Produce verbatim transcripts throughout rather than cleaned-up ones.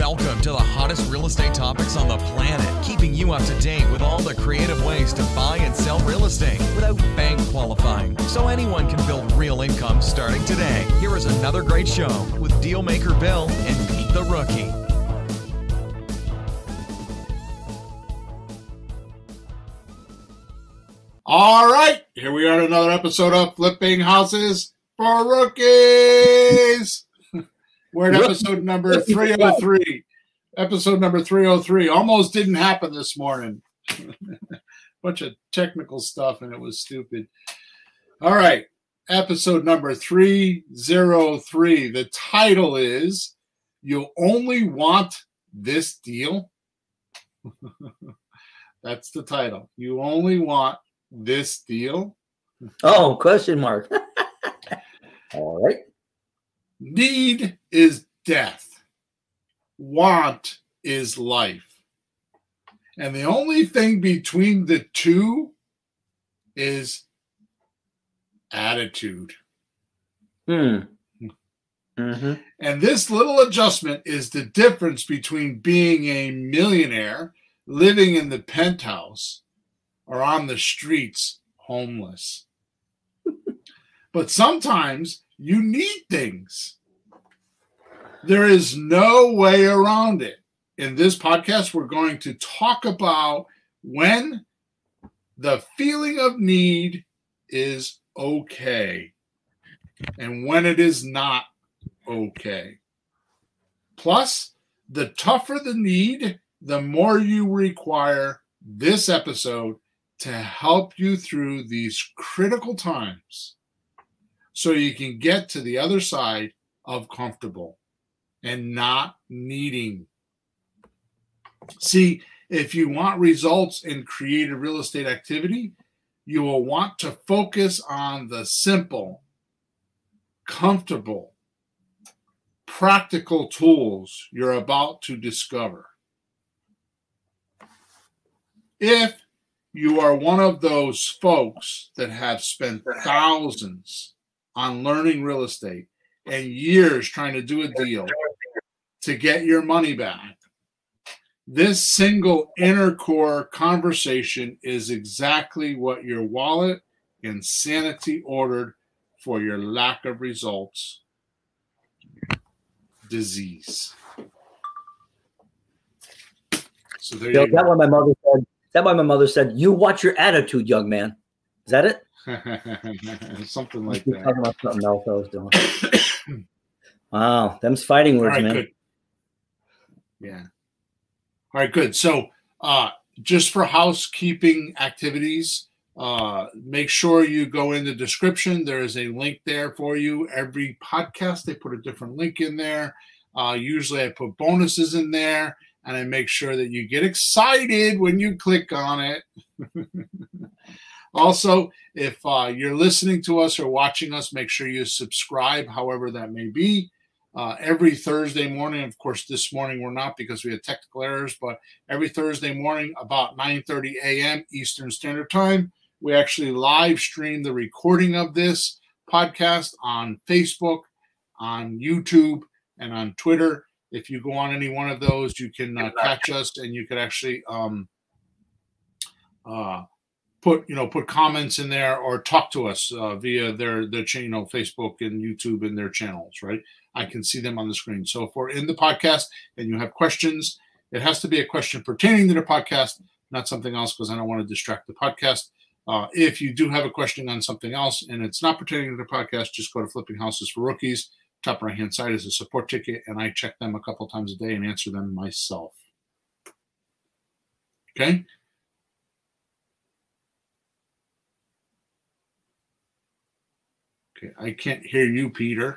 Welcome to the hottest real estate topics on the planet, keeping you up to date with all the creative ways to buy and sell real estate without bank qualifying, so anyone can build real income starting today. Here is another great show with Dealmaker Bill and Pete the Rookie. All right, here we are, another episode of Flipping Houses for Rookies. We're at episode number three oh three. Episode number three oh three. Almost didn't happen this morning. Bunch of technical stuff, and it was stupid. All right, episode number three oh three. The title is, You Only Want This Deal? That's the title. You only want this deal? Oh, question mark. All right. Need is death. Want is life. And the only thing between the two is attitude. Hmm. Mm-hmm. And this little adjustment is the difference between being a millionaire, living in the penthouse, or on the streets, homeless. But sometimes you need things. There is no way around it. In this podcast, we're going to talk about when the feeling of need is okay and when it is not okay. Plus, the tougher the need, the more you require this episode to help you through these critical times so you can get to the other side of comfortable and not needing. See, if you want results in creative real estate activity, you will want to focus on the simple, comfortable, practical tools you're about to discover. If you are one of those folks that have spent thousands on learning real estate and years trying to do a deal to get your money back, this single inner core conversation is exactly what your wallet and sanity ordered for your lack of results disease. So there Bill, you go. that what my mother said. That why my mother said, "You watch your attitude, young man." Is that it? Something like She's that. talking about something else I was doing. Wow, them's fighting words, All right, man. good. Yeah. All right, good. So uh, just for housekeeping activities, uh, make sure you go in the description. There is a link there for you. Every podcast, they put a different link in there. Uh, usually I put bonuses in there, and I make sure that you get excited when you click on it. Also, if uh, you're listening to us or watching us, make sure you subscribe, however that may be. Uh, every Thursday morning, of course, this morning we're not because we had technical errors, but every Thursday morning about nine thirty a.m. Eastern Standard Time, we actually live stream the recording of this podcast on Facebook, on YouTube, and on Twitter. If you go on any one of those, you can uh, catch us, and you could actually um, uh, put you know put comments in there or talk to us uh, via their their you know Facebook and YouTube and their channels. Right, I can see them on the screen. So if we're in the podcast and you have questions, it has to be a question pertaining to the podcast, not something else, because I don't want to distract the podcast. Uh, if you do have a question on something else and it's not pertaining to the podcast, just go to Flipping Houses for Rookies. Top right-hand side is a support ticket, and I check them a couple times a day and answer them myself. Okay? Okay, I can't hear you, Peter.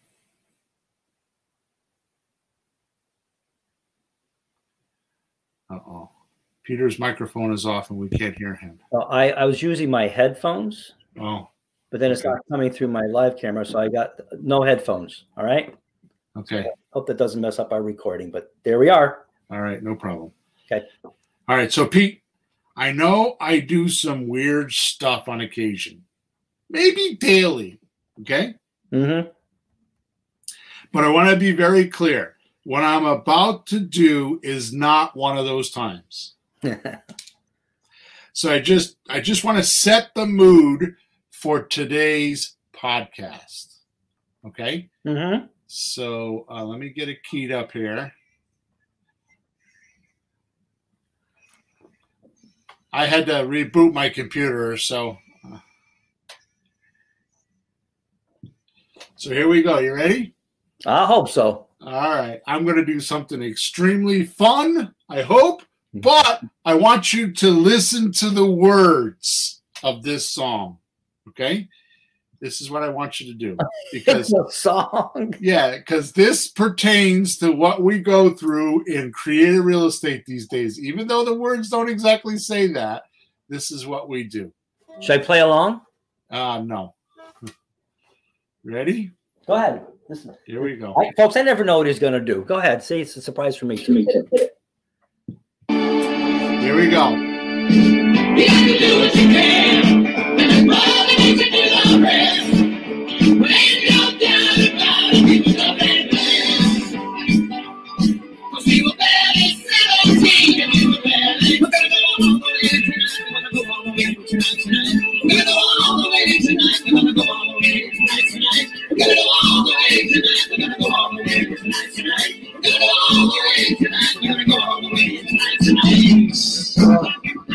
Uh-oh. Peter's microphone is off, and we can't hear him. Well, I, I was using my headphones, Oh. but then it's Okay. not coming through my live camera, so I got no headphones. All right? Okay. So hope that doesn't mess up our recording, but there we are. All right, no problem. Okay. All right, so Pete, I know I do some weird stuff on occasion, maybe daily, okay? Mm-hmm. But I want to be very clear. what I'm about to do is not one of those times. So I just I just want to set the mood for today's podcast. Okay? Mm-hmm. So uh, let me get it keyed up here. I had to reboot my computer, so uh, so here we go. You ready? I hope so. All right. I'm going to do something extremely fun, I hope, but I want you to listen to the words of this song. Okay? This is what I want you to do. Because it's a song. Yeah, because this pertains to what we go through in creative real estate these days. Even though the words don't exactly say that, this is what we do. Should I play along? Uh, no. Ready? Go ahead. Listen. Here we go. Right, folks, I never know what he's going to do. Go ahead. See, it's a surprise for me, too. Here we go. You have to do what you can. And all the things that you love. When you're down about it, people don't let it. Cause we were barely seventeen and we were barely. We're gonna go all the way tonight. We're gonna go all the way tonight. We're gonna go all the way tonight. We're gonna go all the way tonight. We're gonna go all the way tonight. We're gonna go all the way tonight. We're gonna go all the way tonight. Tonight.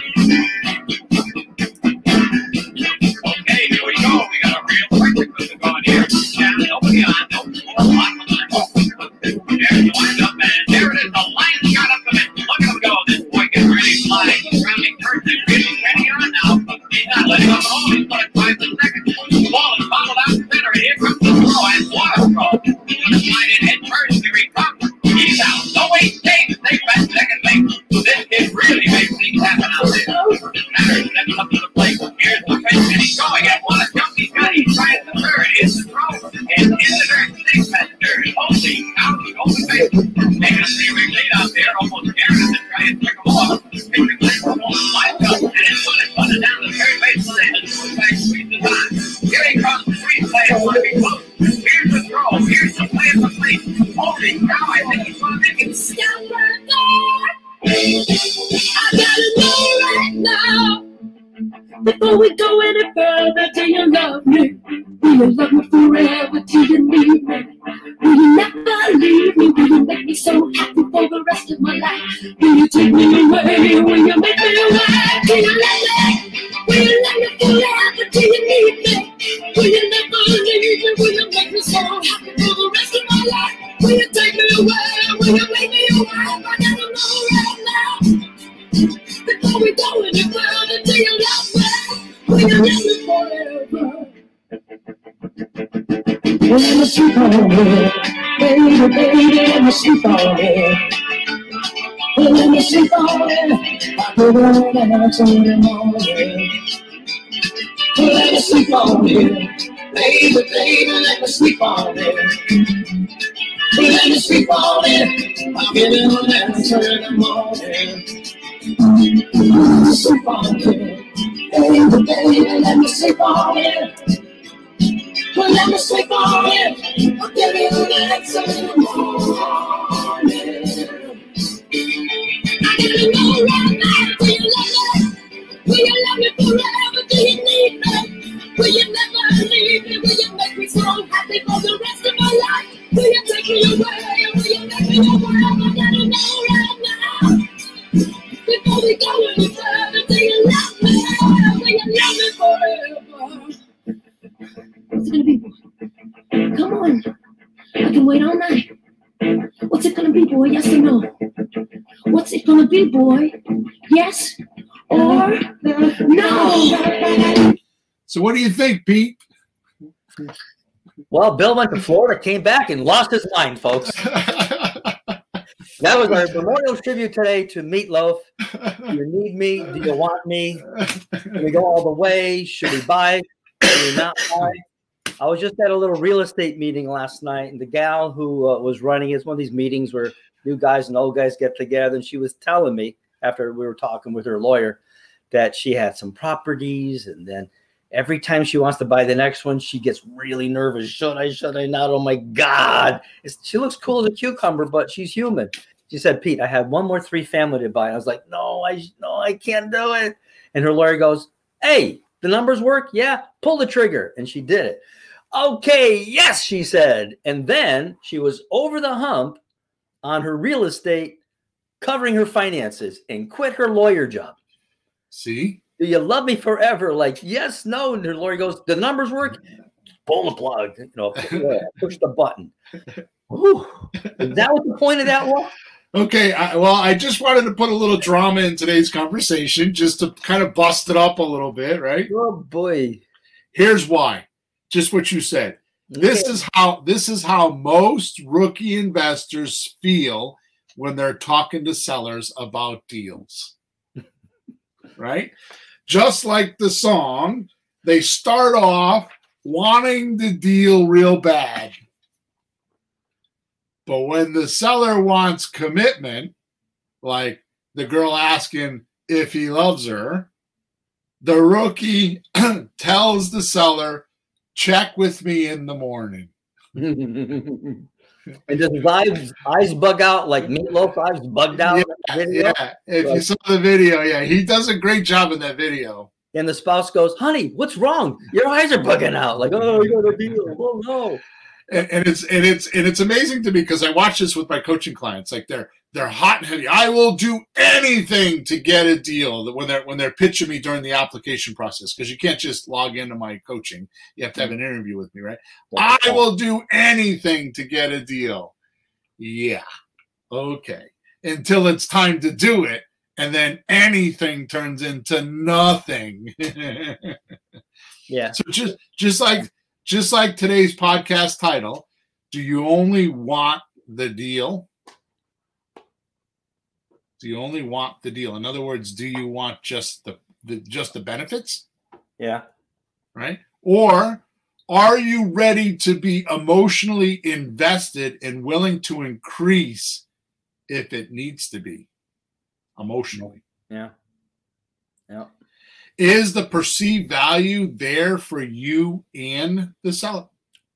Okay, here we go. We got a real practical going here. Yeah, nobody on, no more on the line. There's the wind-up man. There it is. The line shot up the man. Look at him go. This boy gets ready to fly. Rounding turns and really ready on now. He's not letting up at all. He's put it five seconds. The ball is bottled out the center. Here comes the throw and water throw. He's going to slide in head first. Here he comes. He's out. No wait, Dave. Take that second base. This kid really makes things happen out there. Matters steps up to the plate. Here's the pitch, and he's going at one. A jump he's got. He tries the third. It's the throw. And in the dirt. Six man third. Holy cow. He's over base. Taking a three-ring lead out there. Almost daring to try and pick him off. Pitcher clicks the ball. Lines up. And it's put it put it down the third base line. And the back squeezes on. Here he comes. Three players want to be close. Here's the throw. Here's the play at the plate. Holy cow. I think he's going to make it. Stop right there. I gotta know right now. Before we go any further, do you love me? Will you love me forever? Do you need me? Will you never leave me? Will you make me so happy for the rest of my life? Will you take me away? Will you make me away? Do you love me? Will you love me forever? Do you need me? Will you never leave me? Will you make me so happy for the rest of my life? Will you take me away? Will you make me away? I gotta know right now. Before we go any further, do you love me? Will you love me forever? Well, let me sleep on it, baby, baby, let me sleep on it. Well, let me sleep on it, I could run and answer in the morning. Well, let me sleep on it, baby, baby, let me sleep on it. Well, let me sleep on it, I'll give you an answer in the morning. Sleep on it, baby, baby, let me sleep on it. Well, let me sleep on it. I'll give you an answer in the morning. I gotta know right now. Do you love me? Will you love me forever? Do you need me? Will you never leave me? Will you make me so happy for the rest of my life? Will you take me away? Will you make me away? I gotta know right now. Before we go any further, do you love me? Will you love me forever? What's it gonna be, boy? Come on. I can wait all night. What's it gonna be, boy? Yes or no? What's it gonna be, boy? Yes or no? So what do you think, Pete? Well, Bill went to Florida, came back, and lost his mind, folks. That was our memorial tribute today to Meatloaf. Do you need me? Do you want me? Can we go all the way? Should we buy? Should we not buy? I was just at a little real estate meeting last night, and the gal who uh, was running it's one of these meetings where new guys and old guys get together, and she was telling me after we were talking with her lawyer that she had some properties, and then Every time she wants to buy the next one, she gets really nervous. Should I, should I not? Oh my God. It's, she looks cool as a cucumber, but she's human. She said, Pete, I have one more three family to buy. I was like, no, I, no, I can't do it. And her lawyer goes, hey, the numbers work? Yeah, pull the trigger. And she did it. Okay, yes, she said. And then she was over the hump on her real estate, covering her finances, and quit her lawyer job. See? Do you love me forever? Like, yes, no. And her lawyer goes, the numbers work? Pull the plug. You know, push the button. Whew. Is that what the point of that was? Okay, I, well, I just wanted to put a little drama in today's conversation just to kind of bust it up a little bit, right? Oh, boy. Here's why. Just what you said. This is how this is how most rookie investors feel when they're talking to sellers about deals. Right? Just like the song, they start off wanting the deal real bad. But when the seller wants commitment, like the girl asking if he loves her, the rookie tells the seller, check with me in the morning. And does his eyes, eyes bug out like Meatloaf eyes bugged out? Yeah, yeah. If you saw the video, yeah, he does a great job in that video. And the spouse goes, honey, what's wrong? Your eyes are bugging out. Like, oh, you got a deal. Oh, no. And, and it's and it's and it's amazing to me because I watch this with my coaching clients. Like they're they're hot and heavy. I will do anything to get a deal. When they're when they're pitching me during the application process, because you can't just log into my coaching. You have to have an interview with me, right? I will do anything to get a deal. Yeah, okay. Until it's time to do it, and then anything turns into nothing. Yeah. So just just like. Just like today's podcast title, do you only want the deal? Do you only want the deal? In other words, do you want just the, the just the benefits? Yeah. Right? Or are you ready to be emotionally invested and willing to increase if it needs to be emotionally? Yeah. Yeah. Is the perceived value there for you and the seller?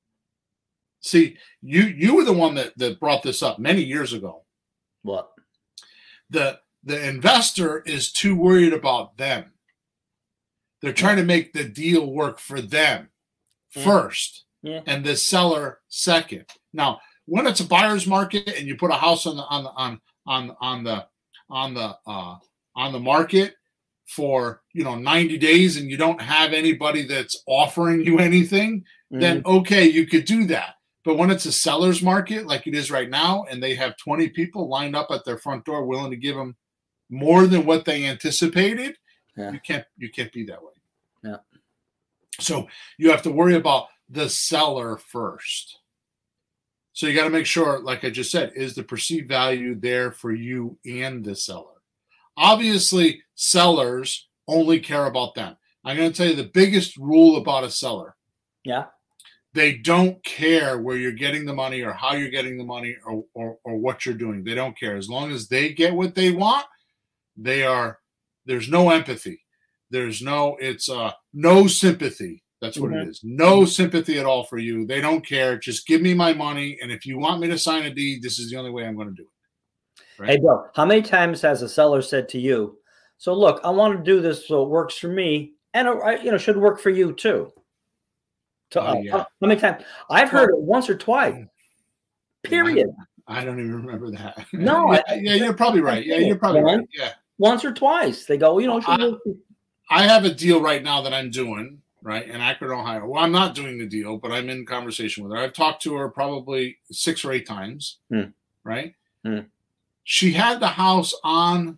See, you you were the one that, that brought this up many years ago. What? The the investor is too worried about them. They're trying to make the deal work for them Yeah. first, Yeah. and the seller second. Now, when it's a buyer's market and you put a house on the on the on on on the on the uh, on the market for, you know, ninety days and you don't have anybody that's offering you anything, mm-hmm. then okay, you could do that. But when it's a seller's market like it is right now, and they have twenty people lined up at their front door willing to give them more than what they anticipated, yeah. you can't you can't be that way. Yeah. So you have to worry about the seller first. So you got to make sure, like I just said, is the perceived value there for you and the seller? Obviously, sellers only care about them. I'm going to tell you the biggest rule about a seller. Yeah. They don't care where you're getting the money or how you're getting the money or, or, or what you're doing. They don't care. As long as they get what they want, they are, there's no empathy. There's no, it's uh, no sympathy. That's what mm-hmm. it is. No sympathy at all for you. They don't care. Just give me my money. And if you want me to sign a deed, this is the only way I'm going to do it. Right. Hey, Bill, how many times has a seller said to you, so look, I want to do this so it works for me and it, you know, should work for you too? To, oh, yeah. uh, how many times? I've heard it once or twice. Period. I don't even remember that. No. yeah, I, yeah, you're probably right. Yeah, you're probably right. Yeah. Once or twice. They go, you know, should I, work for you. I have a deal right now that I'm doing, right, in Akron, Ohio. Well, I'm not doing the deal, but I'm in conversation with her. I've talked to her probably six or eight times, hmm. right? Hmm. She had the house on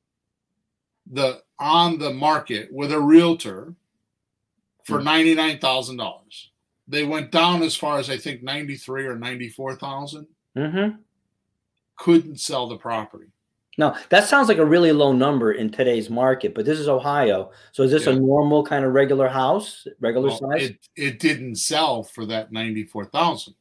the on the market with a realtor for mm-hmm. ninety-nine thousand dollars. They went down as far as I think ninety-three or ninety-four thousand. Mm-hmm. Couldn't sell the property. No, that sounds like a really low number in today's market, but this is Ohio. So is this yeah. a normal kind of regular house, regular well, size? It, it didn't sell for that ninety-four thousand.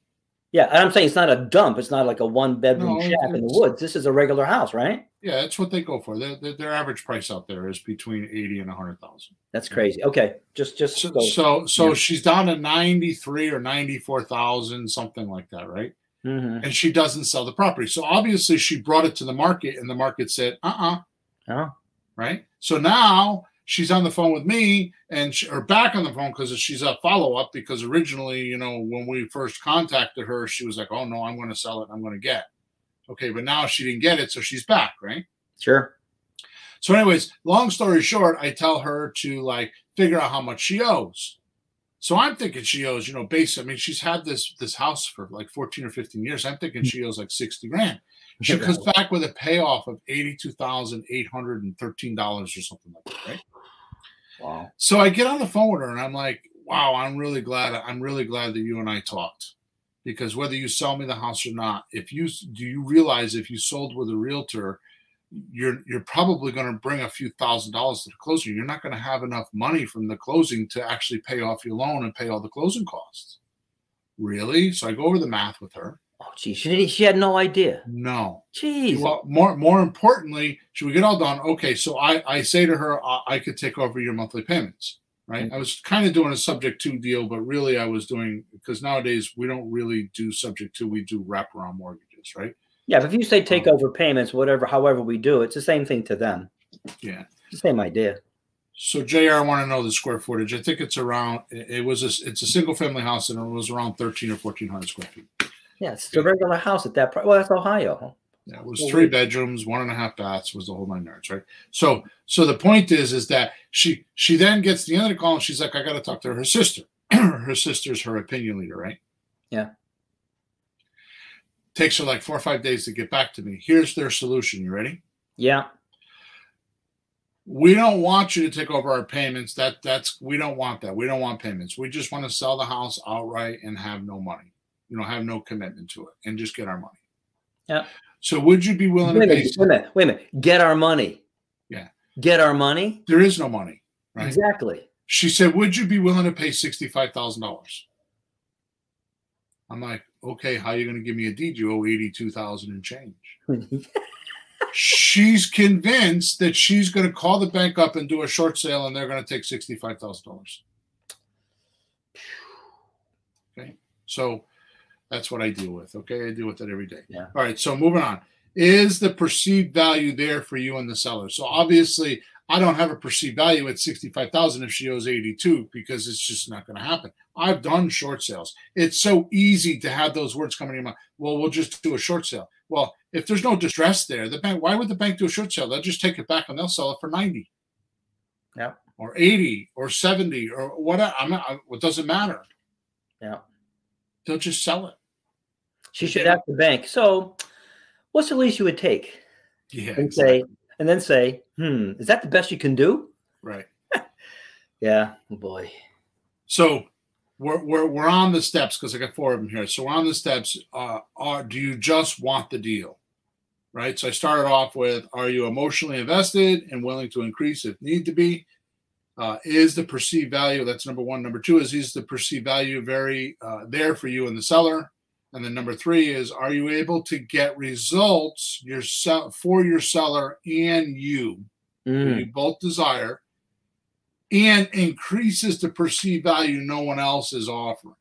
Yeah, and I'm saying it's not a dump. It's not like a one-bedroom No, shack in the it's- woods. This is a regular house, right? Yeah, that's what they go for. Their, their, their average price out there is between eighty and a hundred thousand. That's crazy. Okay, just just So, go. so, so Yeah. she's down to ninety-three or ninety-four thousand, something like that, right? Mhm. And she doesn't sell the property. So obviously she brought it to the market, and the market said, uh-uh, Oh. right? So now she's on the phone with me, and she, or back on the phone because she's a follow-up, because originally, you know, when we first contacted her, she was like, oh, no, I'm going to sell it. I'm going to get. Okay, but now she didn't get it, so she's back, right? Sure. So anyways, long story short, I tell her to like figure out how much she owes. So I'm thinking she owes, you know, base. I mean, she's had this this house for like fourteen or fifteen years. I'm thinking she owes like sixty grand. She comes back with a payoff of eighty-two thousand eight hundred thirteen dollars or something like that, right? Wow. So I get on the phone with her and I'm like, wow, I'm really glad. I'm really glad that you and I talked, because whether you sell me the house or not, if you do you realize if you sold with a realtor, you're you're probably going to bring a few thousand dollars to the closing. You're not going to have enough money from the closing to actually pay off your loan and pay all the closing costs. Really? So I go over the math with her. Oh, geez, she didn't, she had no idea. No. Jeez. Well, more more importantly, should we get all done? Okay, so I I say to her, I, I could take over your monthly payments. Right? Mm-hmm. I was kind of doing a subject to deal, but really I was doing, because nowadays we don't really do subject to, we do wraparound mortgages, right? Yeah, but if you say take Um, over payments, whatever, however we do, it's the same thing to them. Yeah. It's the same idea. So J R, I want to know the square footage. I think it's around. It was a, it's a single family house, and it was around thirteen or fourteen hundred square feet. Yeah, it's a regular house at that price. Well, that's Ohio. Huh? Yeah, it was three bedrooms, one and a half baths, was the whole nine yards, right? So, so the point is, is that she she then gets to the end of the call, and she's like, I got to talk to her sister. Her sister's her opinion leader, right? Yeah. Takes her like four or five days to get back to me. Here's their solution. You ready? Yeah. We don't want you to take over our payments. That that's we don't want that. We don't want payments. We just want to sell the house outright and have no money. You know, have no commitment to it and just get our money. Yeah. So would you be willing Wait a to pay? minute, wait a minute. Wait a minute. Get our money. Yeah. Get our money. There is no money, right? Exactly. She said, would you be willing to pay sixty-five thousand dollars? I'm like, okay, how are you going to give me a deed? You owe eighty-two thousand and change. She's convinced that she's going to call the bank up and do a short sale, and they're going to take sixty-five thousand dollars. Okay. So that's what I deal with. Okay. I deal with that every day. Yeah. All right. So moving on. Is the perceived value there for you and the seller? So obviously I don't have a perceived value at sixty-five thousand if she owes eighty-two, because it's just not going to happen. I've done short sales. It's so easy to have those words coming in your mind. Well, we'll just do a short sale. Well, if there's no distress there, the bank, why would the bank do a short sale? They'll just take it back and they'll sell it for ninety. Yeah. Or eighty or seventy or whatever. I'm not, it doesn't matter. Yeah. They'll just sell it. She should ask the bank. So what's the least you would take? Yeah. And Exactly. say, and then say, hmm, is that the best you can do? Right. Yeah. Oh boy. So we're, we're, we're on the steps, because I got four of them here. So we're on the steps. Uh, are, do you just want the deal? Right. So I started off with, are you emotionally invested and willing to increase if need to be? Uh, is the perceived value, that's number one. Number two is, is the perceived value very uh, there for you and the seller? And then number three is, are you able to get results your sell, for your seller and you, Mm. that you both desire, and increases the perceived value no one else is offering?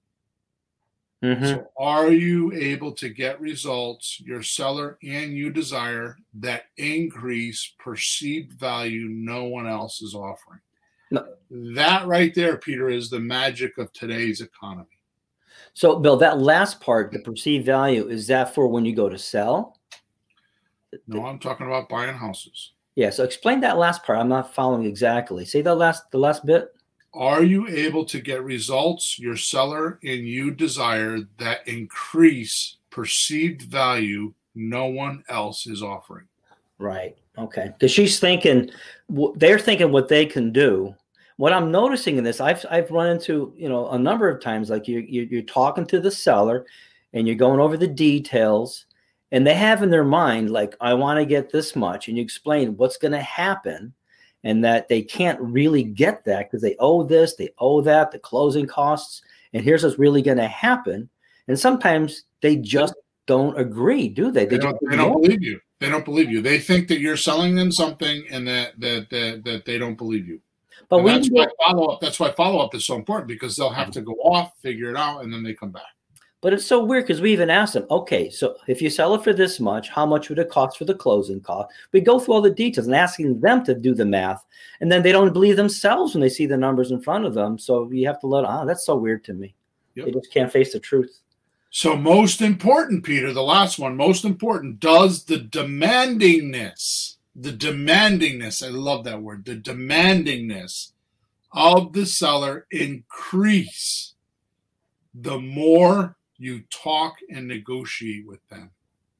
Mm-hmm. So are you able to get results your seller and you desire that increase perceived value no one else is offering? No. That right there, Peter, is the magic of today's economy. So, Bill, that last part, the perceived value, is that for when you go to sell? No, I'm talking about buying houses. Yeah. So explain that last part. I'm not following exactly. Say the last, the last bit. Are you able to get results your seller and you desire that increase perceived value no one else is offering? Right. Okay. Because she's thinking, they're thinking what they can do. What I'm noticing in this, I've I've run into, you know, a number of times, like you, you you're talking to the seller, and you're going over the details, and they have in their mind, like, I want to get this much, and you explain what's going to happen, and that they can't really get that because they owe this, they owe that, the closing costs, and here's what's really going to happen. And sometimes they just don't agree, do they? They They, don't, just they don't believe you. They don't believe you. They think that you're selling them something, and that that that, that they don't believe you. But and we that's get, why follow up. That's why follow up is so important, because they'll have to go off, figure it out, and then they come back. but it's so weird because we even asked them, okay, so if you sell it for this much, how much would it cost for the closing cost? We go through all the details and asking them to do the math, and then they don't believe themselves when they see the numbers in front of them. So you have to let, ah, that's so weird to me. Yep. They just can't face the truth. So most important, Peter, the last one, most important, does the demandingness, the demandingness, I love that word, the demandingness of the seller increase the more you talk and negotiate with them?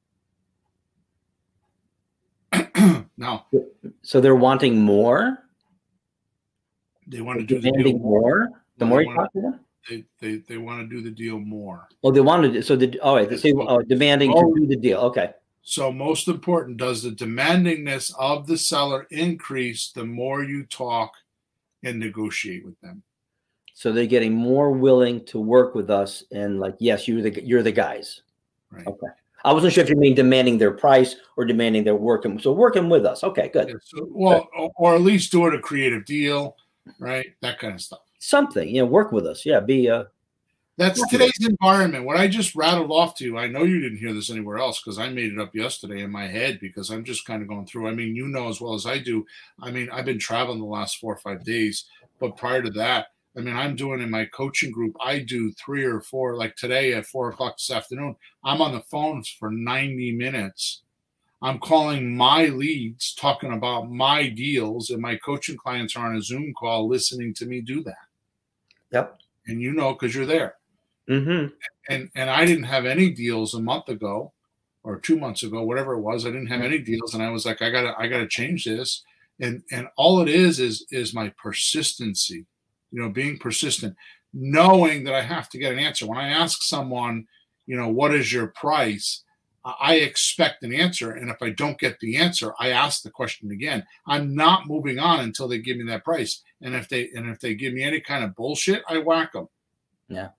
Now, so they're wanting more? They want to They're do the demanding deal more. more? The Well, more they you wanna- talk to them? They, they, they want to do the deal more. Oh, they wanted it. So the all right, they say oh, demanding Oh. to do the deal. Okay. So most important, does the demandingness of the seller increase the more you talk and negotiate with them? So they're getting more willing to work with us, and like, yes, you're the you're the guys. Right. Okay. I wasn't sure if you mean demanding their price or demanding they're working. So working with us. Okay, good. Yeah, so, well, or, or at least doing a creative deal, right? That kind of stuff. Something, you know, work with us. Yeah, be uh That's today's environment. What I just rattled off to you, I know you didn't hear this anywhere else because I made it up yesterday in my head because I'm just kind of going through. I mean, you know as well as I do. I mean, I've been traveling the last four or five days, but prior to that, I mean, I'm doing in my coaching group, I do three or four, like today at four o'clock this afternoon, I'm on the phones for ninety minutes. I'm calling my leads, talking about my deals, and my coaching clients are on a Zoom call listening to me do that. Yep. And you know, because you're there. Mm-hmm. And and I didn't have any deals a month ago or two months ago, whatever it was. I didn't have any deals, and I was like, I gotta, I gotta change this. And and all it is is is my persistency, you know, being persistent, knowing that I have to get an answer. When I ask someone, you know, what is your price? I expect an answer, and if I don't get the answer, I ask the question again. I'm not moving on until they give me that price. And if they and if they give me any kind of bullshit, I whack them. Yeah.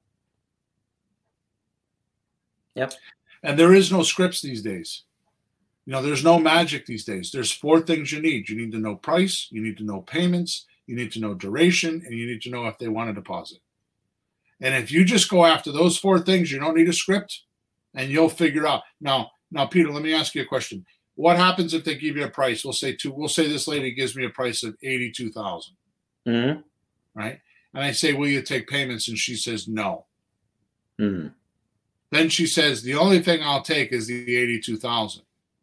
Yep. And there is no scripts these days. You know, there's no magic these days. There's four things you need. You need to know price, you need to know payments, you need to know duration, and you need to know if they want a deposit. And if you just go after those four things, you don't need a script, and you'll figure out. Now, now, Peter, let me ask you a question. What happens if they give you a price? We'll say two. We'll say this lady gives me a price of eighty-two thousand. Mm-hmm. Right? And I say, will you take payments? And she says no. Mm-hmm. Then she says, the only thing I'll take is the eighty-two thousand.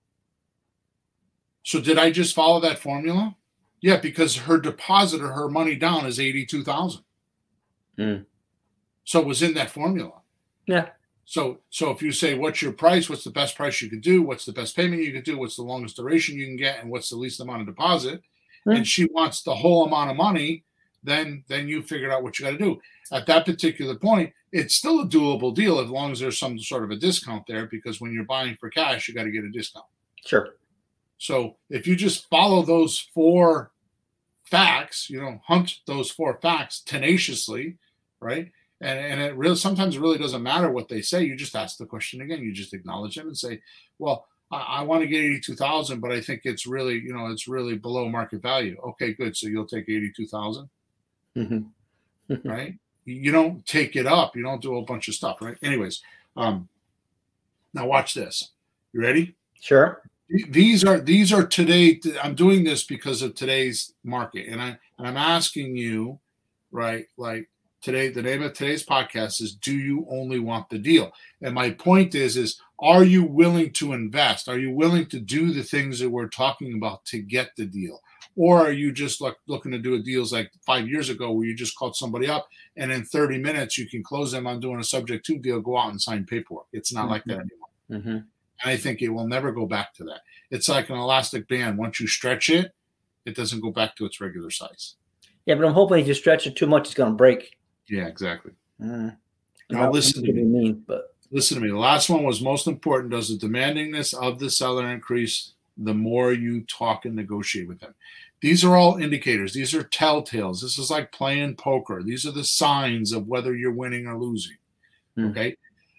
So did I just follow that formula? Yeah, because her deposit or her money down is eighty-two thousand. Mm. So it was in that formula. Yeah. So so if you say, what's your price? What's the best price you could do? What's the best payment you could do? What's the longest duration you can get? And what's the least amount of deposit? Mm. And she wants the whole amount of money, then, then you figured out what you got to do. At that particular point, it's still a doable deal as long as there's some sort of a discount there, because when you're buying for cash, you got to get a discount. Sure. So if you just follow those four facts, you know, hunt those four facts tenaciously, right? And and it really sometimes it really doesn't matter what they say. You just ask the question again. You just acknowledge them and say, well, I, I want to get eighty-two thousand, but I think it's really, you know, it's really below market value. Okay, good. So you'll take eighty-two thousand, mm-hmm. Right? You don't take it up. You don't do a bunch of stuff, right? Anyways, um, now watch this. You ready? Sure. These are these are today. I'm doing this because of today's market, and I and I'm asking you, right? Like today, the name of today's podcast is "Do you only want the deal?" And my point is, is are you willing to invest? Are you willing to do the things that we're talking about to get the deal, or are you just like looking to do a deals like five years ago where you just called somebody up and in thirty minutes you can close them on doing a subject to deal, go out and sign paperwork? It's not mm-hmm. like that anymore. Mm-hmm. And I think it will never go back to that. It's like an elastic band. Once you stretch it, it doesn't go back to its regular size. Yeah, but I'm hoping if you stretch it too much, it's going to break. Yeah, exactly. Mm. Now listen to me. Mean, but listen to me. The last one was most important. Does the demandingness of the seller increase the more you talk and negotiate with them? These are all indicators. These are telltales. This is like playing poker. These are the signs of whether you're winning or losing. Mm. Okay.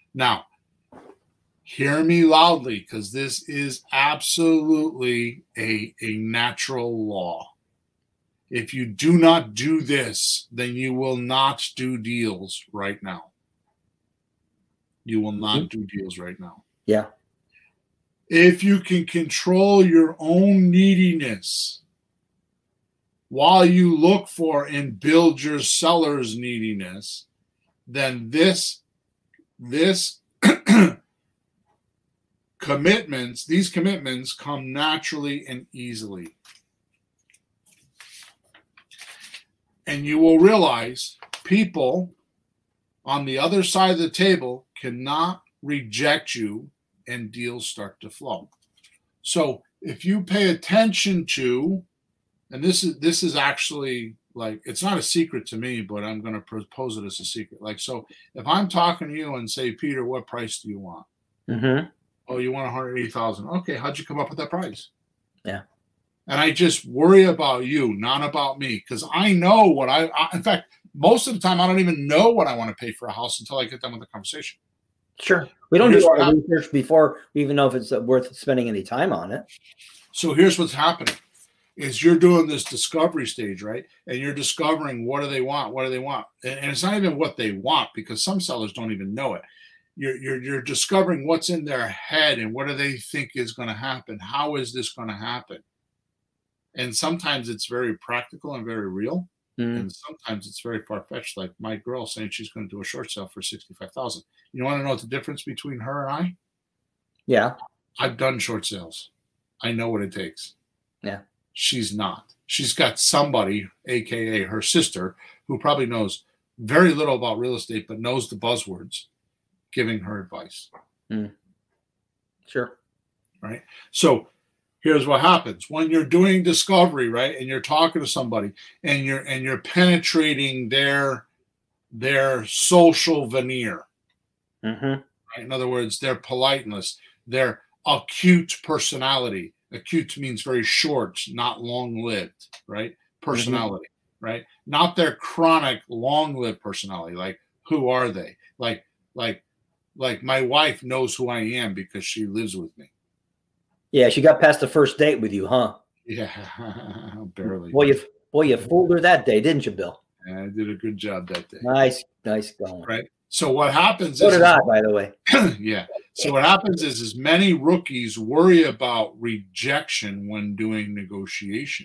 Now, hear me loudly, because this is absolutely a, a natural law. If you do not do this, then you will not do deals right now. You will not mm-hmm. do deals right now. Yeah. If you can control your own neediness while you look for and build your seller's neediness, then this, this commitments, these commitments come naturally and easily. And you will realize people on the other side of the table cannot reject you, and deals start to flow. So if you pay attention to, and this is this is actually like, it's not a secret to me, but I'm going to propose it as a secret. Like, so if I'm talking to you and say, Peter, what price do you want? Mm-hmm. Oh, you want one hundred eighty thousand dollars. Okay, how'd you come up with that price? Yeah. And I just worry about you, not about me, because I know what I, I, in fact, most of the time, I don't even know what I want to pay for a house until I get done with the conversation. Sure. We don't do a lot of research before we even know if it's worth spending any time on it. So here's what's happening is you're doing this discovery stage, right? And you're discovering what do they want? What do they want? And, and it's not even what they want, because some sellers don't even know it. You're, you're, you're discovering what's in their head and what do they think is going to happen? How is this going to happen? And sometimes it's very practical and very real. Mm. And sometimes it's very far-fetched, like my girl saying she's going to do a short sale for sixty-five thousand dollars. You want to know what the difference between her and I? Yeah. I've done short sales. I know what it takes. Yeah. She's not. She's got somebody, A K A her sister, who probably knows very little about real estate, but knows the buzzwords, giving her advice. Mm. Sure. Right? So here's what happens when you're doing discovery, right? And you're talking to somebody and you're and you're penetrating their their social veneer. Mm-hmm. Right? In other words, their politeness, their acute personality. Acute means very short, not long-lived, right? Personality, mm-hmm. right? Not their chronic, long-lived personality. Like, who are they? Like, like, like my wife knows who I am because she lives with me. Yeah, she got past the first date with you, huh? Yeah, barely. Boy, you boy, you fooled her that day, didn't you, Bill? Yeah, I did a good job that day. Nice, nice going. Right. So what happens? So is, did I, by the way. Yeah. So what happens is, is many rookies worry about rejection when doing negotiation,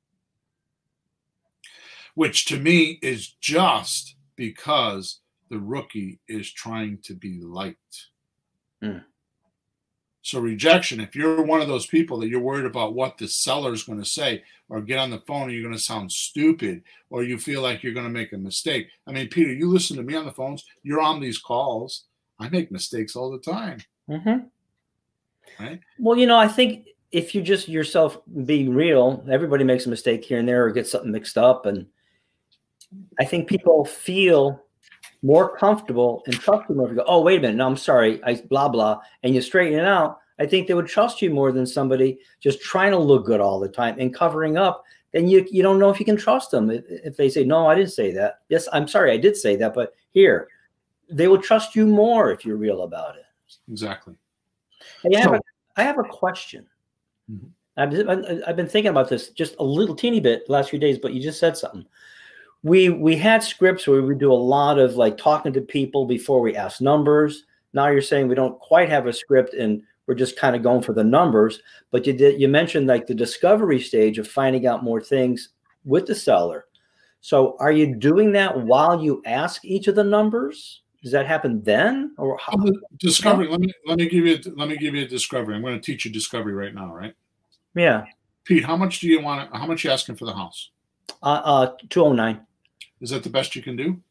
which to me is just because the rookie is trying to be liked. Mm. So rejection, if you're one of those people that you're worried about what the seller is going to say, or get on the phone and you're going to sound stupid, or you feel like you're going to make a mistake. I mean, Peter, you listen to me on the phones. You're on these calls. I make mistakes all the time. Mm-hmm. Right? Well, you know, I think if you just yourself being real, everybody makes a mistake here and there or gets something mixed up. And I think people feel more comfortable and trust you more if you go, oh, wait a minute, no, I'm sorry, I blah, blah, and you straighten it out. I think they would trust you more than somebody just trying to look good all the time and covering up. Then you, you don't know if you can trust them. If, if they say, no, I didn't say that. Yes, I'm sorry, I did say that, but here. They will trust you more if you're real about it. Exactly. Hey, I, have a, I have a question. Mm-hmm. I've, I've been thinking about this just a little teeny bit the last few days, but you just said something. We we had scripts where we would do a lot of like talking to people before we ask numbers. Now you're saying we don't quite have a script and we're just kind of going for the numbers. But you did you mentioned like the discovery stage of finding out more things with the seller. So are you doing that while you ask each of the numbers? Does that happen then, or how? Discovery? Let me let me give you a, let me give you a discovery. I'm going to teach you discovery right now, right? Yeah. Pete, how much do you want? How much are you asking for the house? Uh, uh, two oh nine. Is that the best you can do?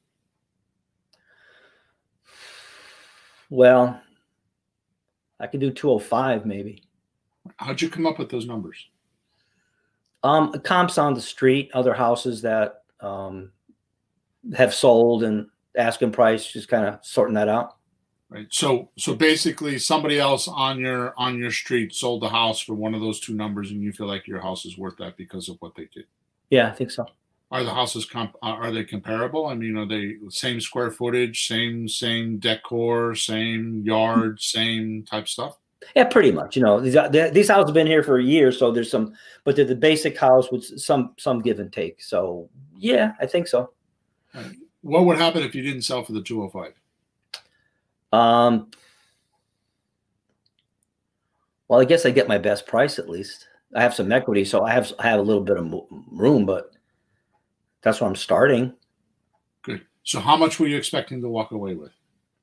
Well, I could do two oh five maybe. How'd you come up with those numbers? Um, comps on the street, other houses that um have sold and asking price, just kind of sorting that out. Right. So so basically somebody else on your on your street sold the house for one of those two numbers and you feel like your house is worth that because of what they did. Yeah, I think so. Are the houses comp? Are they comparable? I mean, are they same square footage, same same decor, same yard, same type stuff? Yeah, pretty much. You know, these these houses have been here for years, so there's some, but they're the basic house with some some give and take. So yeah, I think so. Right. What would happen if you didn't sell for the two oh five? Um. Well, I guess I get my best price at least. I have some equity, so I have I have a little bit of room, but that's where I'm starting. Good. So how much were you expecting to walk away with?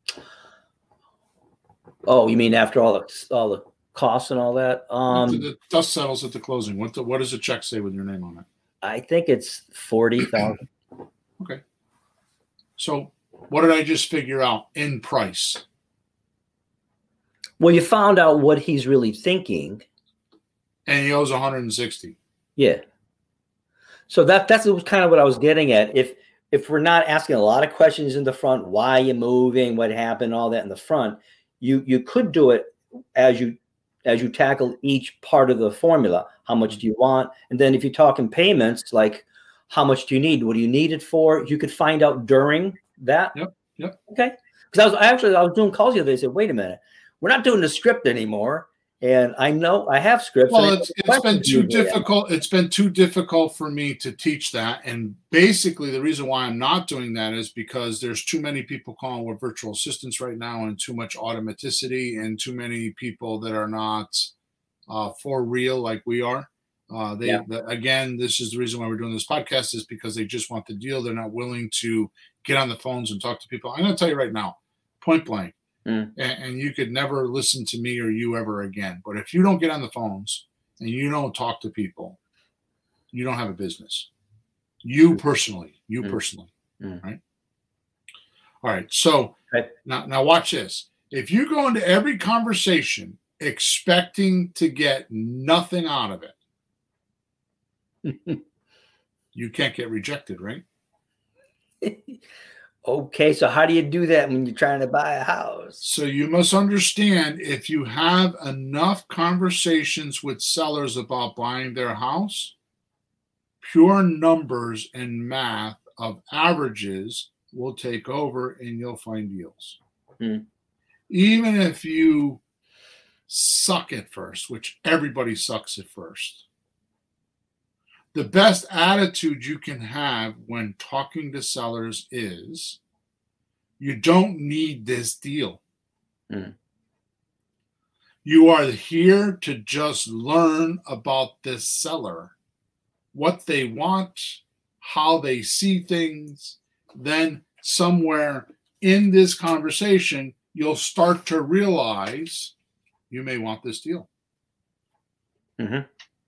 Oh, you mean after all the all the costs and all that? Um, After the dust settles at the closing, what the, what does the check say with your name on it? I think it's forty thousand. Okay. So what did I just figure out in price? Well, you found out what he's really thinking, and he owes one hundred sixty. Yeah. So that that's kind of what I was getting at. If if we're not asking a lot of questions in the front, why you moving, what happened, all that in the front, you you could do it as you as you tackle each part of the formula. How much do you want? And then if you're talking payments, like how much do you need? What do you need it for? You could find out during that. Yep. Yep. Okay. Because I was actually I was doing calls the other day. I said, wait a minute, we're not doing the script anymore. And I know I have scripts. Well, it's, it's been too difficult. It's been too difficult for me to teach that. And basically the reason why I'm not doing that is because there's too many people calling with virtual assistants right now and too much automaticity and too many people that are not uh, for real like we are. Uh, they, yeah. the, again, this is the reason why we're doing this podcast is because they just want the deal. They're not willing to get on the phones and talk to people. I'm going to tell you right now, point blank. Mm. And, and you could never listen to me or you ever again. But if you don't get on the phones and you don't talk to people, you don't have a business. You personally, you mm. personally, mm. right? All right. So right. now, now watch this. If you go into every conversation expecting to get nothing out of it, you can't get rejected, right? Okay, so how do you do that when you're trying to buy a house? So you must understand, if you have enough conversations with sellers about buying their house, pure numbers and math of averages will take over and you'll find deals. Hmm. Even if you suck at first, which everybody sucks at first, the best attitude you can have when talking to sellers is, you don't need this deal. Mm. You are here to just learn about this seller, what they want, how they see things. Then somewhere in this conversation, you'll start to realize you may want this deal. Mm-hmm.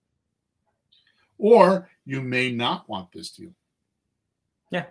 Or you may not want this deal. Yeah.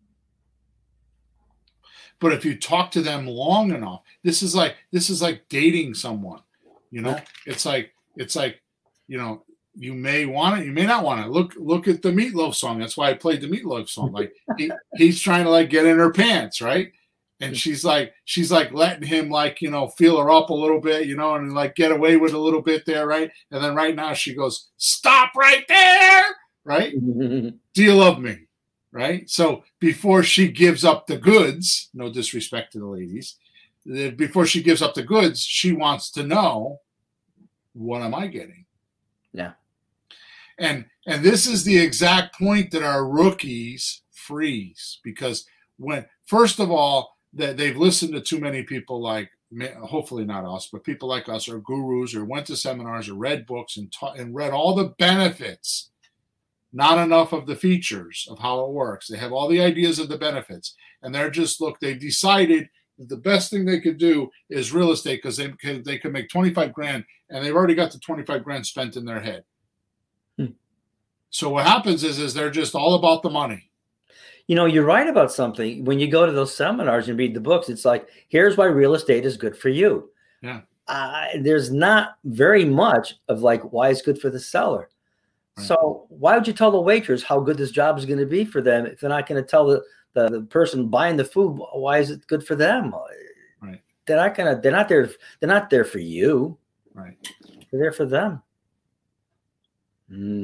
But if you talk to them long enough, this is like this is like dating someone. You know, it's like it's like, you know, you may want it, you may not want it. Look, look at the Meatloaf song. That's why I played the Meatloaf song. Like he, he's trying to like get in her pants, right? And she's like, she's like letting him like, you know, feel her up a little bit, you know, and like get away with a little bit there, right? And then right now she goes, stop right there, right? Do you love me, right? So before she gives up the goods, no disrespect to the ladies, before she gives up the goods, she wants to know, what am I getting? Yeah. And and this is the exact point that our rookies freeze, because when, first of all, that they've listened to too many people like, hopefully not us, but people like us or gurus or went to seminars or read books and taught and read all the benefits, not enough of the features of how it works. They have all the ideas of the benefits, and they're just, look, they've decided that the best thing they could do is real estate because they can, they can make twenty-five grand, and they've already got the twenty-five grand spent in their head. Hmm. So what happens is, is they're just all about the money. You know, you're right about something. When you go to those seminars and read the books, it's like, here's why real estate is good for you. Yeah. Uh, there's not very much of like why it's good for the seller. Right. So why would you tell the waitress how good this job is going to be for them if they're not going to tell the, the, the person buying the food why is it good for them? Right. They're not gonna. They're not there. They're not there for you. Right. They're there for them. Hmm.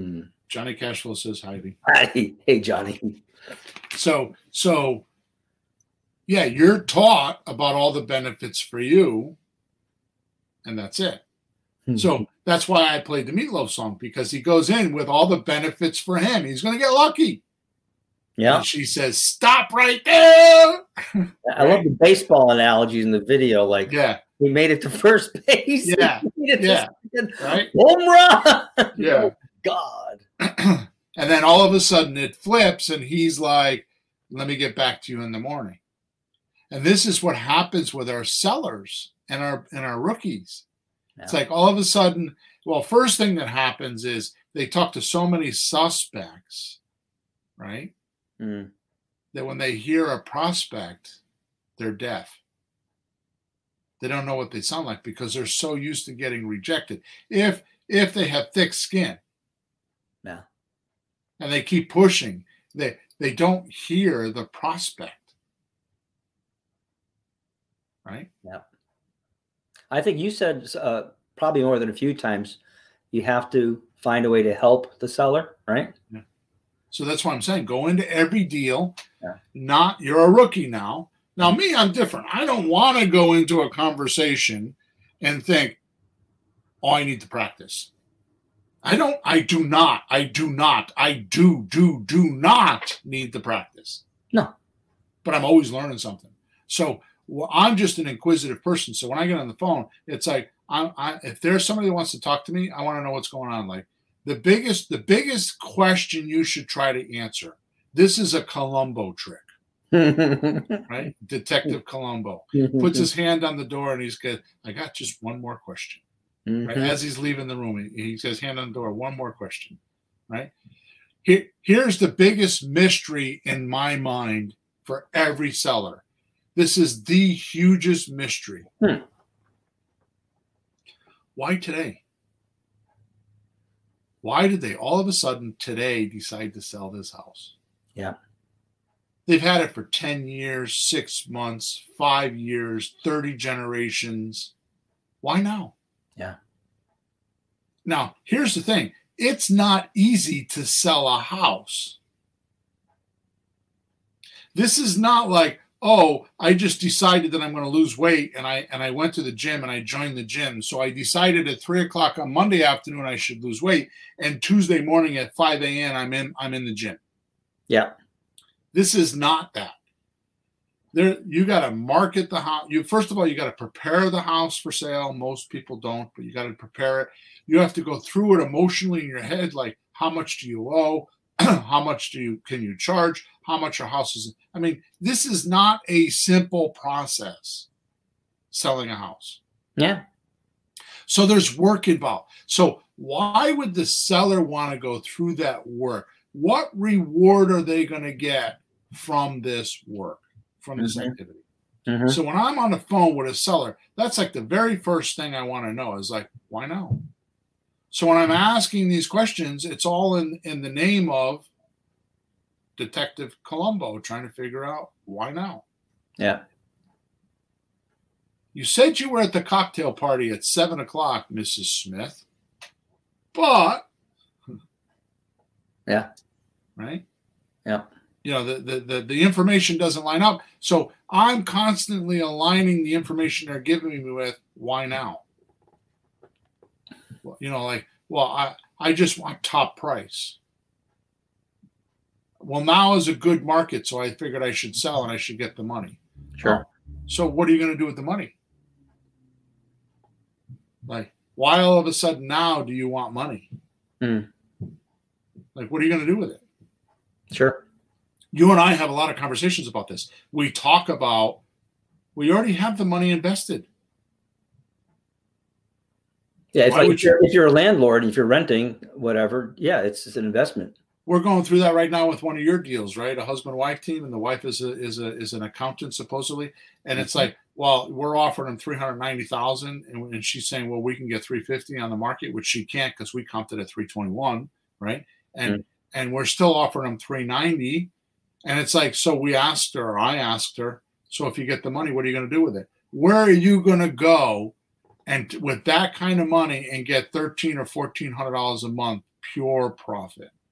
Johnny Cashflow says hi. Hi. Hey, Johnny. So, so yeah, you're taught about all the benefits for you, and that's it. So that's why I played the Meatloaf song, because he goes in with all the benefits for him. He's going to get lucky. Yeah. And she says, "Stop right there." I love the baseball analogies in the video. Like, Yeah. he made it to first base. Yeah. Yeah. Right. Home run. Yeah. Oh, God. And then all of a sudden it flips, and he's like, "Let me get back to you in the morning." And this is what happens with our sellers and our and our rookies. Yeah. It's like all of a sudden, well, first thing that happens is they talk to so many suspects, right? Mm. That when they hear a prospect, they're deaf. They don't know what they sound like because they're so used to getting rejected. If if they have thick skin, yeah, and they keep pushing, they they don't hear the prospect, right? Yeah. I think you said uh, probably more than a few times, you have to find a way to help the seller, right? Yeah. So that's what I'm saying. Go into every deal. Yeah. Not, you're a rookie now. Now, me, I'm different. I don't want to go into a conversation and think, oh, I need to practice. I don't, I do not, I do not, I do, do, do not need to practice. No. But I'm always learning something. So well, I'm just an inquisitive person. So when I get on the phone, it's like, I, I, if there's somebody that wants to talk to me, I want to know what's going on. Like the biggest, the biggest question you should try to answer. This is a Columbo trick, right? Detective Columbo puts his hand on the door and he's good. I got just one more question. Mm-hmm. Right? As he's leaving the room, he, he says, hand on the door, one more question, right? Here, here's the biggest mystery in my mind for every seller. This is the hugest mystery. Hmm. Why today? Why did they all of a sudden today decide to sell this house? Yeah. They've had it for ten years, six months, five years, thirty generations. Why now? Yeah. Now, here's the thing. It's not easy to sell a house. This is not like, oh, I just decided that I'm going to lose weight, and I and I went to the gym and I joined the gym. So I decided at three o'clock on Monday afternoon I should lose weight, and Tuesday morning at five a m I'm in I'm in the gym. Yeah. This is not that. There, you got to market the house. You first of all, you got to prepare the house for sale. Most people don't, but you got to prepare it. You have to go through it emotionally in your head, like how much do you owe, how much do you can you charge, how much are houses. I mean, this is not a simple process. Selling a house. Yeah. So there's work involved. So why would the seller want to go through that work? What reward are they going to get from this work? From this Mm-hmm. activity. Mm-hmm. So when I'm on the phone with a seller, that's like the very first thing I want to know is like, why now? So when I'm asking these questions, it's all in, in the name of Detective Columbo trying to figure out why now. Yeah. You said you were at the cocktail party at seven o'clock, Missus Smith, but yeah, right? Yeah. You know, the, the, the, the information doesn't line up. So I'm constantly aligning the information they're giving me with why now? Well, you know, like, well, I, I just want top price. Well, now is a good market, so I figured I should sell and I should get the money. Sure. So what are you going to do with the money? Like, why all of a sudden now do you want money? Mm. Like, what are you going to do with it? Sure. You and I have a lot of conversations about this. We talk about, we already have the money invested. Yeah, it's Why like would if you're, if you're a landlord, if you're renting, whatever, yeah, it's, it's an investment. We're going through that right now with one of your deals, right? A husband-wife team, and the wife is a is a is an accountant supposedly, and it's like, well, we're offering them three hundred ninety thousand, and, and she's saying, well, we can get three fifty on the market, which she can't because we comped it at three twenty one, right? And mm-hmm. and we're still offering them three ninety, and it's like, so we asked her, or I asked her, so if you get the money, what are you going to do with it? Where are you going to go, and with that kind of money, and get thirteen or fourteen hundred dollars a month pure profit?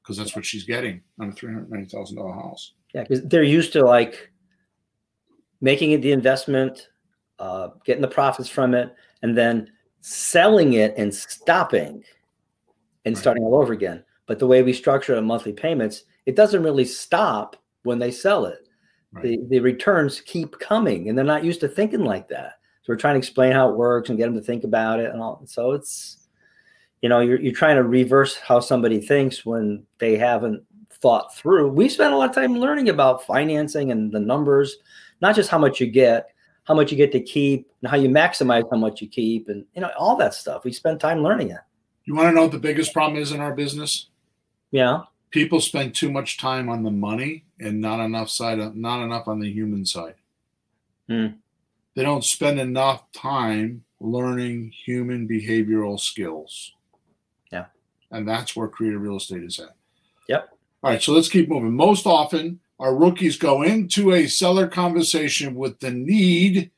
because that's what she's getting on a three hundred ninety thousand dollar house. Yeah, because they're used to like making it the investment, uh, getting the profits from it, and then selling it and stopping and Right. starting all over again. But the way we structure the monthly payments, it doesn't really stop when they sell it. Right. The, the returns keep coming, and they're not used to thinking like that. So we're trying to explain how it works and get them to think about it and all. So it's, you know, you're, you're trying to reverse how somebody thinks when they haven't thought through. We spent a lot of time learning about financing and the numbers, not just how much you get, how much you get to keep, and how you maximize how much you keep, and you know, all that stuff. We spent time learning it. You want to know what the biggest problem is in our business? Yeah. People spend too much time on the money and not enough side of, not enough on the human side. Hmm. They don't spend enough time learning human behavioral skills. Yeah. And that's where creative real estate is at. Yep. All right, so let's keep moving. Most often, our rookies go into a seller conversation with the need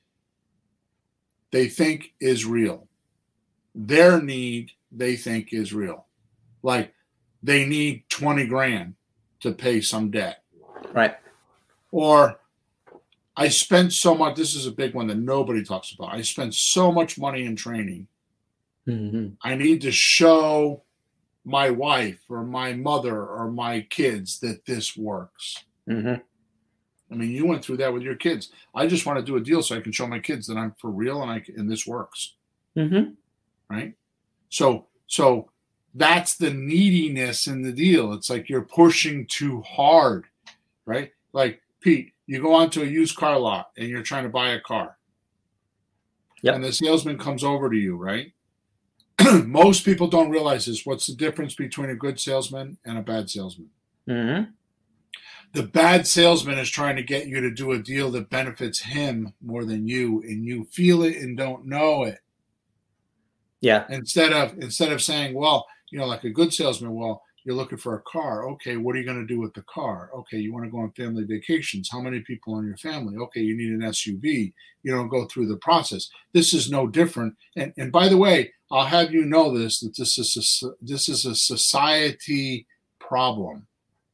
they think is real. Their need they think is real. Like they need twenty grand to pay some debt. Right. Or I spent so much, this is a big one that nobody talks about. I spent so much money in training. Mm-hmm. I need to show my wife or my mother or my kids that this works. Mm-hmm. I mean, you went through that with your kids. I just want to do a deal so I can show my kids that I'm for real and I and this works. Mm-hmm. Right? So, so that's the neediness in the deal. It's like you're pushing too hard, right? Like Pete, you go onto a used car lot and you're trying to buy a car. Yep. And the salesman comes over to you, right? Most people don't realize this. What's the difference between a good salesman and a bad salesman? Mm-hmm. The bad salesman is trying to get you to do a deal that benefits him more than you, and you feel it and don't know it. Yeah. Instead of instead of saying, well, you know, like a good salesman, well, you're looking for a car. Okay, what are you going to do with the car? Okay, you want to go on family vacations. How many people in your family? Okay, you need an S U V. You don't go through the process. This is no different. And and by the way, I'll have you know this, that this is a, this is a society problem.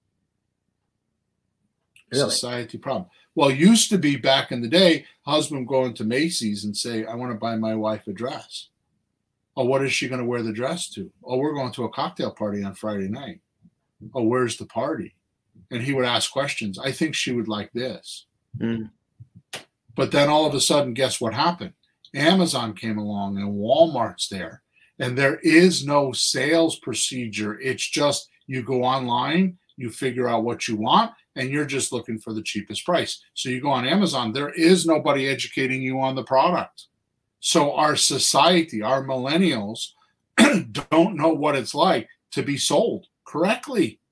Really? Society problem. Well, it used to be back in the day, husband going to Macy's and say, I want to buy my wife a dress. Oh, what is she going to wear the dress to? Oh, we're going to a cocktail party on Friday night. Oh, where's the party? And he would ask questions. I think she would like this. Mm. But then all of a sudden, guess what happened? Amazon came along and Walmart's there. And there is no sales procedure. It's just you go online, you figure out what you want, and you're just looking for the cheapest price. So you go on Amazon, there is nobody educating you on the product. So our society, our millennials, don't know what it's like to be sold correctly.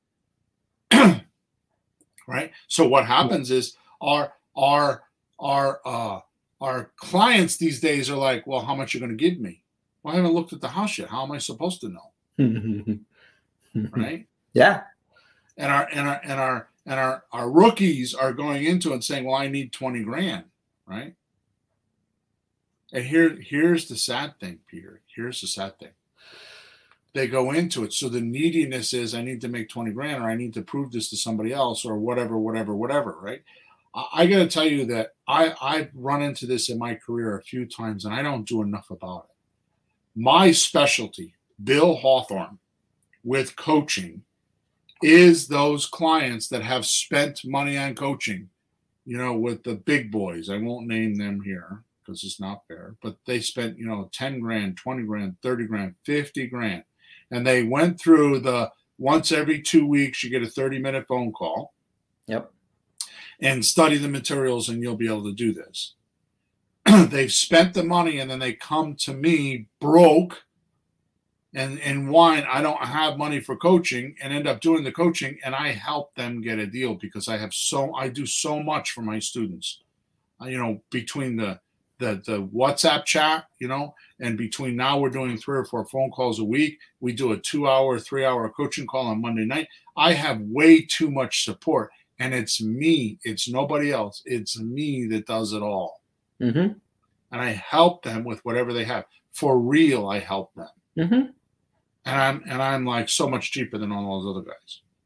Right? So what happens is our our our uh our clients these days are like, well, how much are you going to give me? Well, I haven't looked at the house yet. How am I supposed to know? Right? Yeah. And our and our and our and our, our rookies are going into it and saying, well, I need twenty grand, right? And here, here's the sad thing, Peter. Here's the sad thing. They go into it. So the neediness is, I need to make twenty grand, or I need to prove this to somebody else, or whatever, whatever, whatever, right? I, I got to tell you that I, I've run into this in my career a few times, and I don't do enough about it. My specialty, Bill Hawthorne, with coaching, is those clients that have spent money on coaching, you know, with the big boys. I won't name them here because it's not fair, but they spent, you know, ten grand, twenty grand, thirty grand, fifty grand. And they went through the once every two weeks, you get a thirty minute phone call. Yep. And study the materials, and you'll be able to do this. They've spent the money, and then they come to me broke and, and whine, I don't have money for coaching, and end up doing the coaching, and I help them get a deal because I have so, I do so much for my students, uh, you know, between the, the, the WhatsApp chat, you know, and between now we're doing three or four phone calls a week. We do a two hour, three hour coaching call on Monday night. I have way too much support, and it's me. It's nobody else. It's me that does it all. Mm-hmm. And I help them with whatever they have. For real, I help them. Mm-hmm. And I'm and I'm like so much cheaper than all those other guys.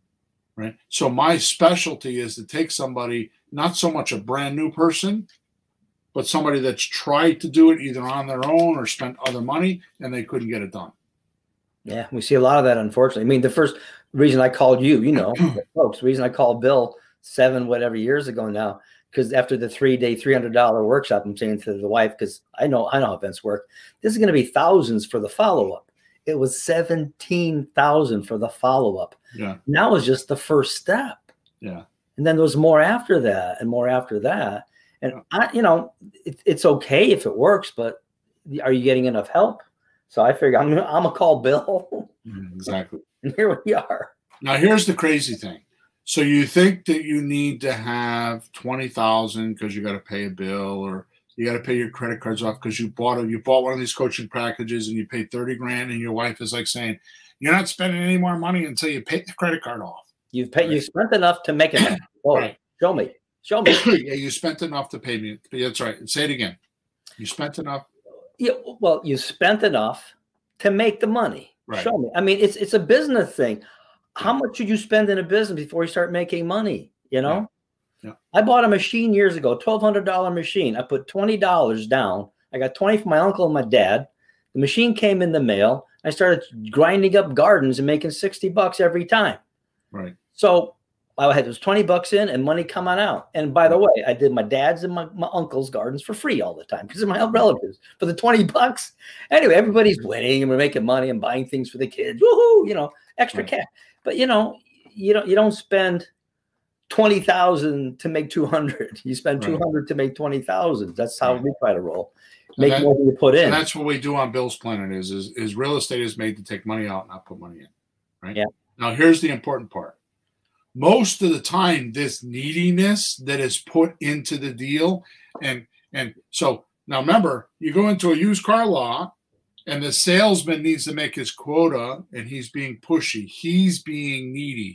right? So my specialty is to take somebody, not so much a brand new person, but somebody that's tried to do it either on their own or spent other money and they couldn't get it done. Yeah, we see a lot of that, unfortunately. I mean, the first reason I called you, you know, folks, the reason I called Bill seven, whatever years ago now, because after the three-day, three hundred dollar workshop, I'm saying to the wife, because I know I know how events work, this is going to be thousands for the follow-up. It was seventeen thousand for the follow-up. Yeah. And that was just the first step. Yeah. And then there was more after that and more after that. And, I, you know, it, it's okay if it works, but are you getting enough help? So I figure I'm, I'm going to call Bill. Exactly. And here we are. Now, here's the crazy thing. So you think that you need to have twenty thousand because you got to pay a bill, or you got to pay your credit cards off because you bought a, you bought one of these coaching packages and you paid thirty grand, and your wife is like saying, you're not spending any more money until you pay the credit card off. You've paid, right. You spent enough to make it. Oh, right. Show me. Show me. Yeah, you spent enough to pay me. That's right. Say it again. You spent enough. Yeah, well, you spent enough to make the money. Right. Show me. I mean, it's it's a business thing. How much should you spend in a business before you start making money? You know, yeah. Yeah. I bought a machine years ago, twelve hundred dollar machine. I put twenty dollars down. I got twenty from my uncle and my dad. The machine came in the mail. I started grinding up gardens and making sixty bucks every time. Right. So I had those twenty bucks in and money coming out. And by the way, I did my dad's and my, my uncle's gardens for free all the time because they're my relatives for the twenty bucks. Anyway, everybody's winning and we're making money and buying things for the kids. Woohoo, you know, extra right. cash. But you know, you don't you don't spend twenty thousand to make two hundred. You spend two hundred right. to make twenty thousand. That's how right. we try to roll. Make that, more than you put in. And that's what we do on Bill's Planet is, is is real estate is made to take money out, not put money in. Right? Yeah. Now here's the important part. Most of the time, this neediness that is put into the deal, and and so now remember, you go into a used car lot, and the salesman needs to make his quota, and he's being pushy. He's being needy.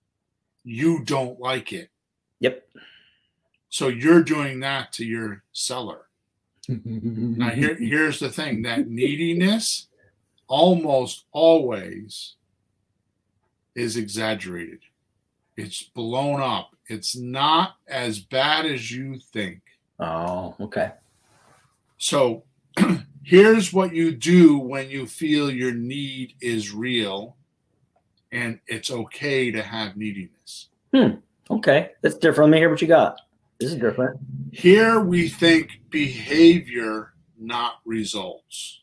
You don't like it. Yep. So you're doing that to your seller. Now here, here's the thing: that neediness almost always is exaggerated. It's blown up. It's not as bad as you think. Oh, okay. So here's what you do when you feel your need is real and it's okay to have neediness. Hmm. Okay. That's different. Let me hear what you got. This is different. Here we think behavior, not results.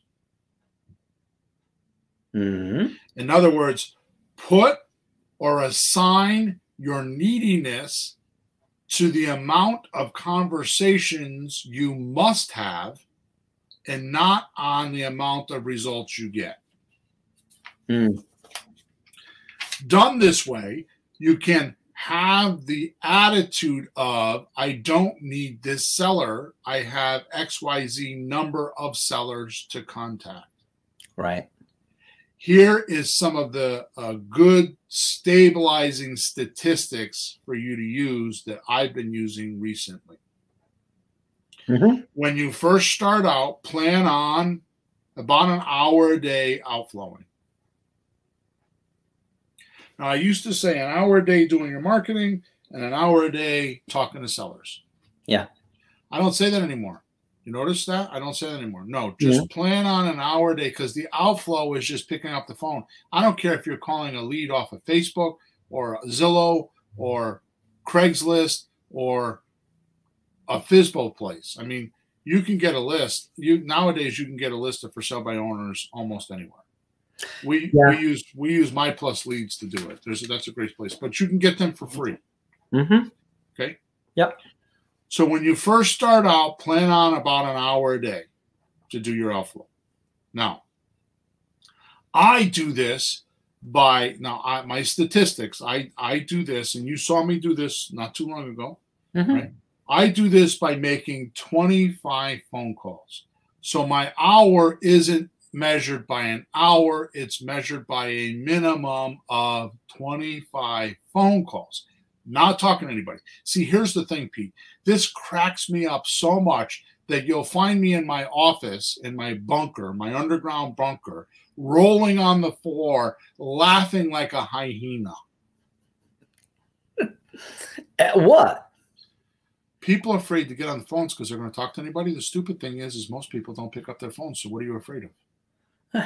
Mm-hmm. In other words, put or assign your neediness to the amount of conversations you must have and not on the amount of results you get. Mm. Done this way, you can have the attitude of, I don't need this seller. I have X Y Z number of sellers to contact. Right. Here is some of the uh, good stabilizing statistics for you to use that I've been using recently. Mm-hmm. When you first start out, plan on about an hour a day outflowing. Now, I used to say an hour a day doing your marketing and an hour a day talking to sellers. Yeah. I don't say that anymore. You notice that? I don't say that anymore. No, just yeah. plan on an hour a day because the outflow is just picking up the phone. I don't care if you're calling a lead off of Facebook or Zillow or Craigslist or a Fizbo place. I mean, you can get a list. You nowadays you can get a list of for sale by owners almost anywhere. We yeah. we use we use My Plus Leads to do it. There's a, that's a great place, but you can get them for free. Mm-hmm. Okay. Yep. So when you first start out, plan on about an hour a day to do your outflow. Now, I do this by now I, my statistics. I I do this, and you saw me do this not too long ago. Mm-hmm. Right? I do this by making twenty-five phone calls. So my hour isn't measured by an hour. It's measured by a minimum of twenty-five phone calls. Not talking to anybody. See, here's the thing, Pete. This cracks me up so much that you'll find me in my office, in my bunker, my underground bunker, rolling on the floor, laughing like a hyena. At what? People are afraid to get on the phones because they're going to talk to anybody. The stupid thing is, is most people don't pick up their phones. So what are you afraid of?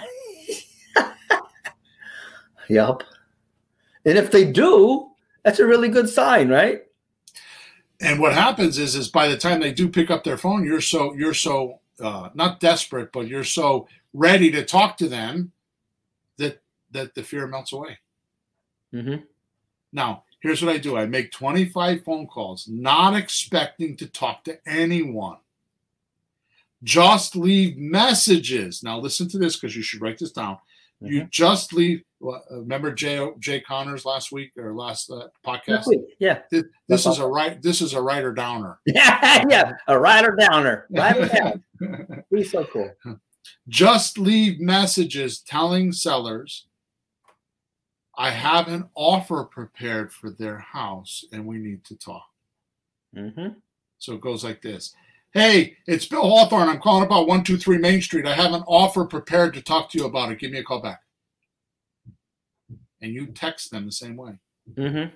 Yup. And if they do, that's a really good sign, right? And what happens is, is by the time they do pick up their phone, you're so you're so uh, not desperate, but you're so ready to talk to them that that the fear melts away. Mm-hmm. Now, here's what I do. I make twenty-five phone calls, not expecting to talk to anyone. Just leave messages. Now, listen to this because you should write this down. Mm-hmm. You just leave. Well, remember Jay Jay Connors last week or last uh, podcast? Yeah. This, this is a right. This is a writer downer. Yeah, yeah, a writer downer. Writer down. He's so cool. Just leave messages telling sellers, I have an offer prepared for their house and we need to talk. Mm-hmm. So it goes like this. Hey, it's Bill Hawthorne. I'm calling about one two three Main Street. I have an offer prepared to talk to you about it. Give me a call back. And you text them the same way. Mm-hmm.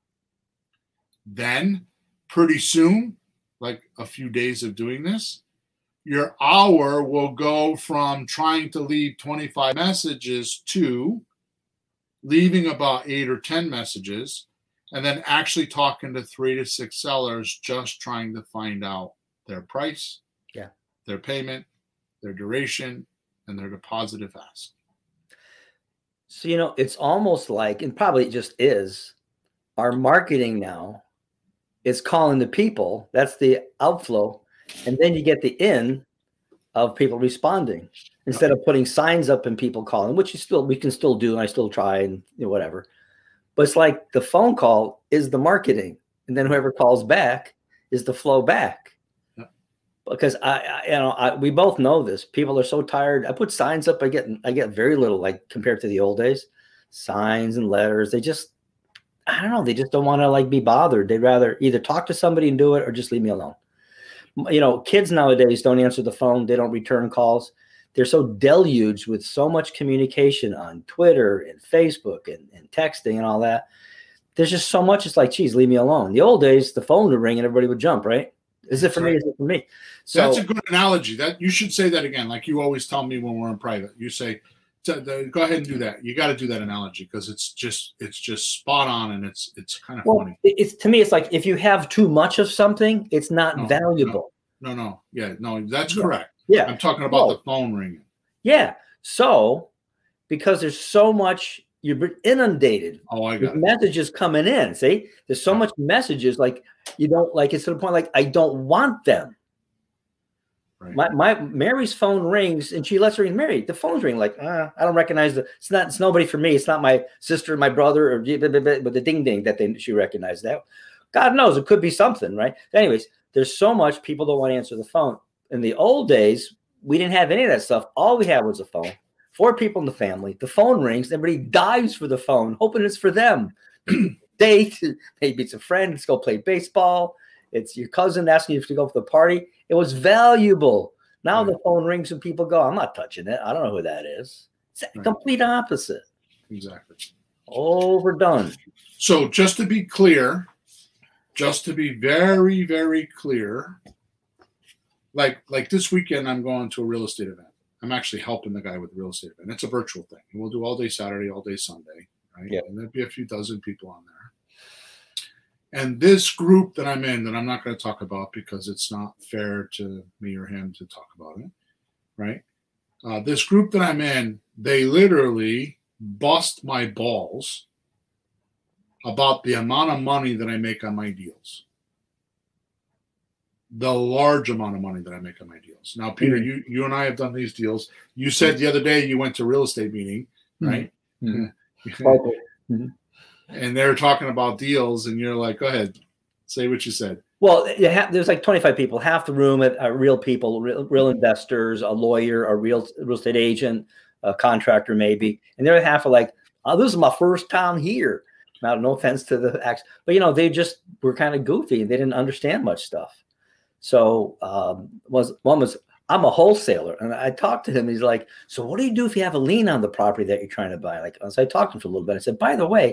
Then pretty soon, like a few days of doing this, your hour will go from trying to leave twenty-five messages to leaving about eight or ten messages, and then actually talking to three to six sellers, just trying to find out their price, yeah, their payment, their duration, and their deposit if asked. So, you know, it's almost like, and probably it just is, our marketing now is calling the people. That's the outflow. And then you get the in of people responding instead of putting signs up and people calling, which you still, we can still do. And I still try and you know, whatever. But it's like the phone call is the marketing. And then whoever calls back is the flow back. Because I, I, you know, I, we both know this. People are so tired. I put signs up. I get, I get very little, like compared to the old days. Signs and letters. They just, I don't know. They just don't want to like be bothered. They'd rather either talk to somebody and do it, or just leave me alone. You know, kids nowadays don't answer the phone. They don't return calls. They're so deluged with so much communication on Twitter and Facebook and, and texting and all that. There's just so much. It's like, geez, leave me alone. The old days, the phone would ring and everybody would jump, right? Is it for me? Is it for me? So that's a good analogy. That you should say that again, like you always tell me when we're in private. You say, to the, "Go ahead and do that." You got to do that analogy because it's just it's just spot on and it's it's kind of well, funny. It's to me, it's like if you have too much of something, it's not no, valuable. No, no, no, yeah, no, that's yeah. correct. Yeah, I'm talking about well, the phone ringing. Yeah, so because there's so much. You're inundated. Oh, I got with messages coming in. See, there's so much messages. Like you don't like. It's to the point. Like I don't want them. Right. My my Mary's phone rings and she lets her ring. Mary, the phone's ring. Like uh, I don't recognize the. It's not. It's nobody for me. It's not my sister, my brother, or but the ding ding that they she recognized that. God knows it could be something, right? Anyways, there's so much people don't want to answer the phone. In the old days, we didn't have any of that stuff. All we had was a phone. Four people in the family. The phone rings. Everybody dives for the phone, hoping it's for them. Date. Maybe it's a friend. Let's go play baseball. It's your cousin asking you to go to the party. It was valuable. Now right. The phone rings and people go, I'm not touching it. I don't know who that is. It's right. Complete opposite. Exactly. Overdone. So just to be clear, just to be very, very clear, like, like this weekend, I'm going to a real estate event. I'm actually helping the guy with the real estate event. It's a virtual thing. And we'll do all day Saturday, all day Sunday, right? Yeah. And there'll be a few dozen people on there. And this group that I'm in, that I'm not going to talk about because it's not fair to me or him to talk about it, right? Uh, this group that I'm in, they literally bust my balls about the amount of money that I make on my deals. The large amount of money that I make on my deals. Now, Peter, mm-hmm. you you and I have done these deals. You said the other day you went to a real estate meeting, right? Mm-hmm. mm-hmm. And they're talking about deals, and you're like, go ahead, say what you said. Well, there's like twenty-five people. Half the room are real people, real, real investors, a lawyer, a real real estate agent, a contractor maybe. And the other half are like, oh, this is my first time here. Now, no offense to the acts, but, you know, they just were kind of goofy. And they didn't understand much stuff. So um, was one was I'm a wholesaler, and I talked to him. He's like, "So what do you do if you have a lien on the property that you're trying to buy?" Like, so I talked to him for a little bit. I said, "By the way,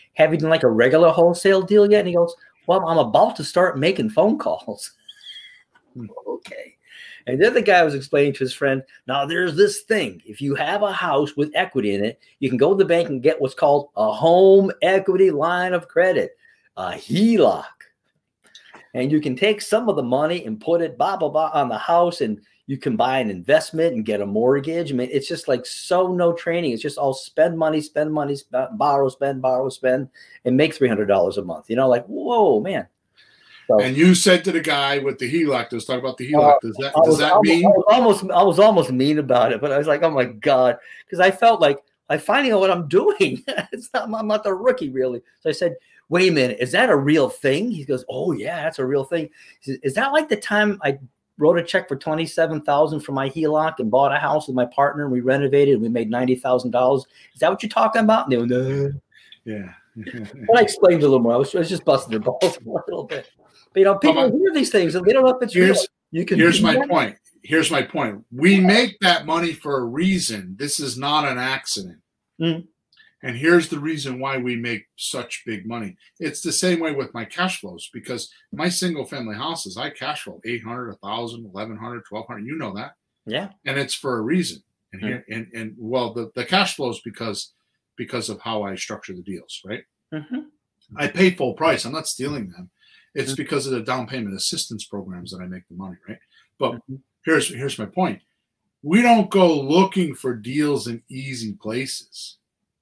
have you done like a regular wholesale deal yet? And he goes, well, I'm about to start making phone calls. Okay. And then the guy was explaining to his friend, now there's this thing. If you have a house with equity in it, you can go to the bank and get what's called a home equity line of credit, a H E L O C. And you can take some of the money and put it blah, blah, blah on the house, and you can buy an investment and get a mortgage. I mean, it's just like so no training. It's just all spend money, spend money, spend, borrow, spend, borrow, spend, and make three hundred dollars a month. You know, like, whoa, man. So, and you said to the guy with the H E L O C, let's talk about the H E L O C. Does that, uh, does that almost, mean? I was almost, I was almost mean about it, but I was like, oh my God. Because I felt like I finally know what I'm doing. It's not, I'm not the rookie really. So I said, wait a minute, is that a real thing? He goes, oh yeah, that's a real thing. He says, is that like the time I wrote a check for twenty-seven thousand dollars for my H E L O C and bought a house with my partner and we renovated and we made ninety thousand dollars? Is that what you're talking about? And they went, no. Yeah. But I explained a little more. I was, I was just busting their balls a little bit. But, you know, people Well, hear these things and they don't know if it's here's, real. You can here's my that. point. Here's my point. We make that money for a reason. This is not an accident. Mm. And here's the reason why we make such big money. It's the same way with my cash flows, because my single family houses, I cash flow eight hundred, one thousand, eleven hundred, twelve hundred. You know that. Yeah. And it's for a reason. And here, mm. and, and well, the, the cash flows because, because of how I structure the deals, right? Mm-hmm. I pay full price. I'm not stealing them. It's mm-hmm. because of the down payment assistance programs that I make the money, right? But mm-hmm. here's, here's my point. We don't go looking for deals in easy places.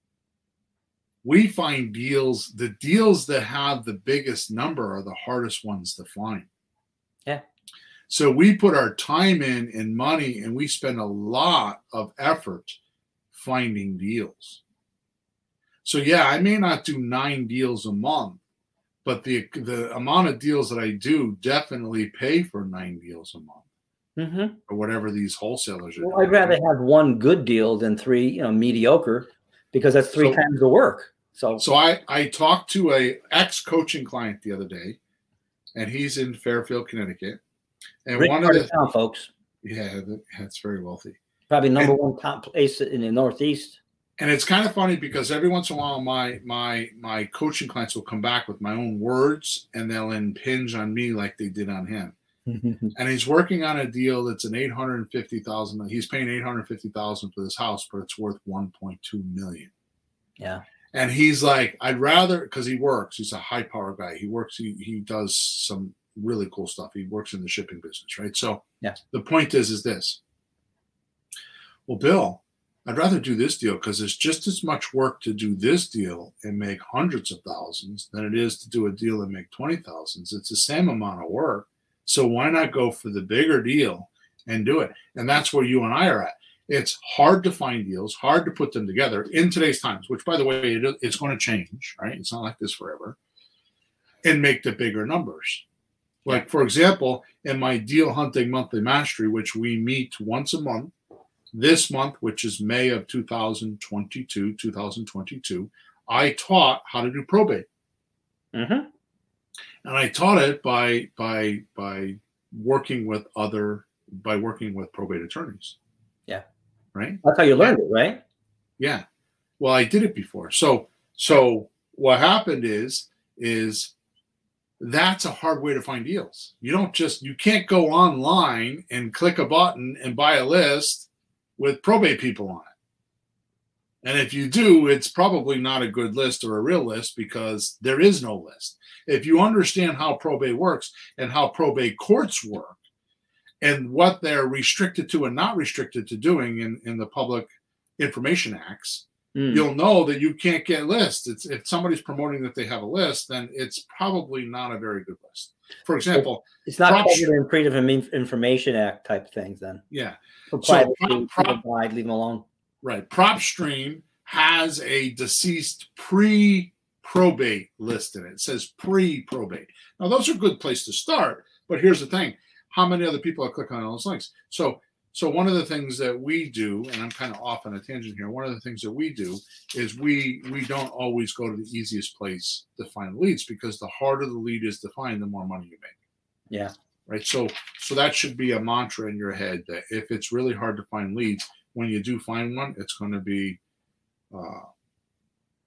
We find deals, the deals that have the biggest number are the hardest ones to find. Yeah. So we put our time in and money, and we spend a lot of effort finding deals. So yeah, I may not do nine deals a month, but the the amount of deals that I do definitely pay for nine deals a month. Mm-hmm. Or whatever these wholesalers are well, doing. I'd rather have one good deal than three, you know, mediocre, because that's three so, times the work. So, so I, I talked to a ex-coaching client the other day, and he's in Fairfield, Connecticut. And Rich one of the town, folks. Yeah, that's very wealthy. Probably number and, one top place in the Northeast. And it's kind of funny because every once in a while, my my my coaching clients will come back with my own words, and they'll impinge on me like they did on him. And he's working on a deal that's an eight hundred fifty thousand dollars. He's paying eight hundred fifty thousand dollars for this house, but it's worth one point two million dollars. Yeah. And he's like, I'd rather, because he works, he's a high power guy. He works, he, he does some really cool stuff. He works in the shipping business, right? So yeah. The point is, is this. Well, Bill, I'd rather do this deal because it's just as much work to do this deal and make hundreds of thousands than it is to do a deal and make twenty thousands. It's the same amount of work. So why not go for the bigger deal and do it? And that's where you and I are at. It's hard to find deals, hard to put them together in today's times, which, by the way, it, it's going to change, right? It's not like this forever. And make the bigger numbers. Like, for example, in my Deal Hunting Monthly Mastery, which we meet once a month, this month, which is May of two thousand twenty-two, two thousand twenty-two, I taught how to do probate. Mm-hmm. And I taught it by by by working with other by working with probate attorneys. Yeah. Right? That's how you learned it, right? Yeah. Well, I did it before. So so what happened is is that's a hard way to find deals. You don't just you can't go online and click a button and buy a list with probate people on it. And if you do, it's probably not a good list or a real list because there is no list. If you understand how probate works and how probate courts work and what they're restricted to and not restricted to doing in, in the Public Information Acts, mm. you'll know that you can't get lists. It's, if somebody's promoting that they have a list, then it's probably not a very good list. For example, it's not covered in Freedom of Information Act type things then. Yeah. For privacy, so prop, prop, leave them alone. Right. PropStream has a deceased pre-probate list in it. It says pre-probate. Now, those are a good place to start, but here's the thing. How many other people are clicking on those links? So, so one of the things that we do, and I'm kind of off on a tangent here, one of the things that we do is we we don't always go to the easiest place to find leads because the harder the lead is to find, the more money you make. Yeah. Right. So, so that should be a mantra in your head that if it's really hard to find leads, when you do find one, it's going to be, uh,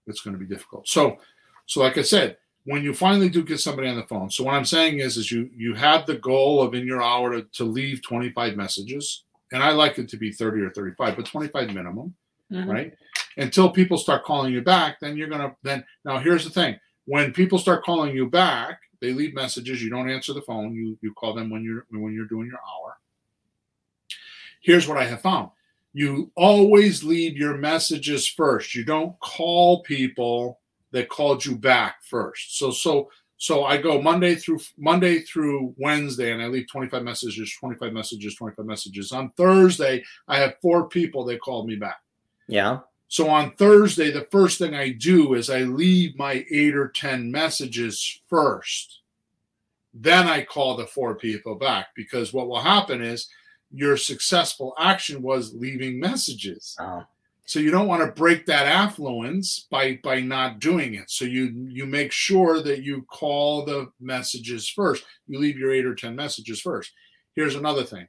it's going to be difficult. So, so like I said, when you finally do get somebody on the phone, so what I'm saying is, is you you have the goal of in your hour to, to leave twenty-five messages, and I like it to be thirty or thirty-five, but twenty-five minimum, mm-hmm. right? Until people start calling you back, then you're gonna then now here's the thing: when people start calling you back, they leave messages. You don't answer the phone. You you call them when you're when you're doing your hour. Here's what I have found: you always leave your messages first. You don't call people that called you back first. So so so I go Monday through Monday through Wednesday, and I leave twenty-five messages, twenty-five messages, twenty-five messages. On Thursday, I have four people that called me back. Yeah. So on Thursday, the first thing I do is I leave my eight or ten messages first. Then I call the four people back, because what will happen is your successful action was leaving messages. Uh-huh. So you don't want to break that affluence by, by not doing it. So you, you make sure that you call the messages first. You leave your eight or ten messages first. Here's another thing.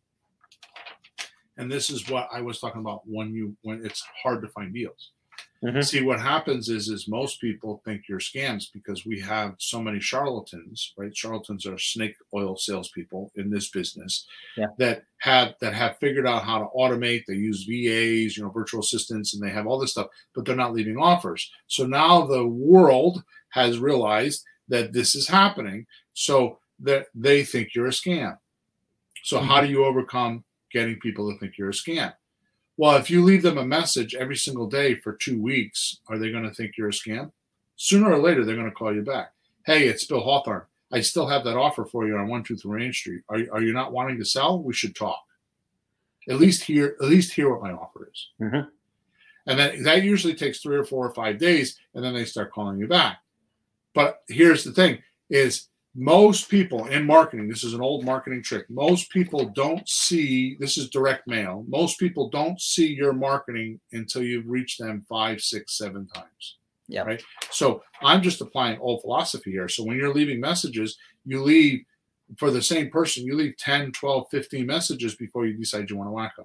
And this is what I was talking about when you when it's hard to find deals. Mm-hmm. See, what happens is is most people think you're scams because we have so many charlatans, right? Charlatans are snake oil salespeople in this business yeah. that have that have figured out how to automate. They use V As, you know, virtual assistants, and they have all this stuff, but they're not leaving offers. So now the world has realized that this is happening, so that they think you're a scam. So mm-hmm. how do you overcome getting people to think you're a scam? Well, if you leave them a message every single day for two weeks, are they going to think you're a scam? Sooner or later, they're going to call you back. Hey, it's Bill Hawthorne. I still have that offer for you on one two three Main Street. Are, are you not wanting to sell? We should talk. At least hear, at least hear what my offer is. Mm-hmm. And then that usually takes three or four or five days, and then they start calling you back. But here's the thing is, most people in marketing, this is an old marketing trick. Most people don't see, this is direct mail. Most people don't see your marketing until you've reached them five, six, seven times. Yeah. Right. So I'm just applying old philosophy here. So when you're leaving messages, you leave for the same person, you leave ten, twelve, fifteen messages before you decide you want to whack them.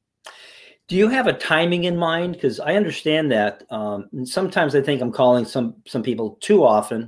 Do you have a timing in mind? Because I understand that. Um, and sometimes I think I'm calling some, some people too often.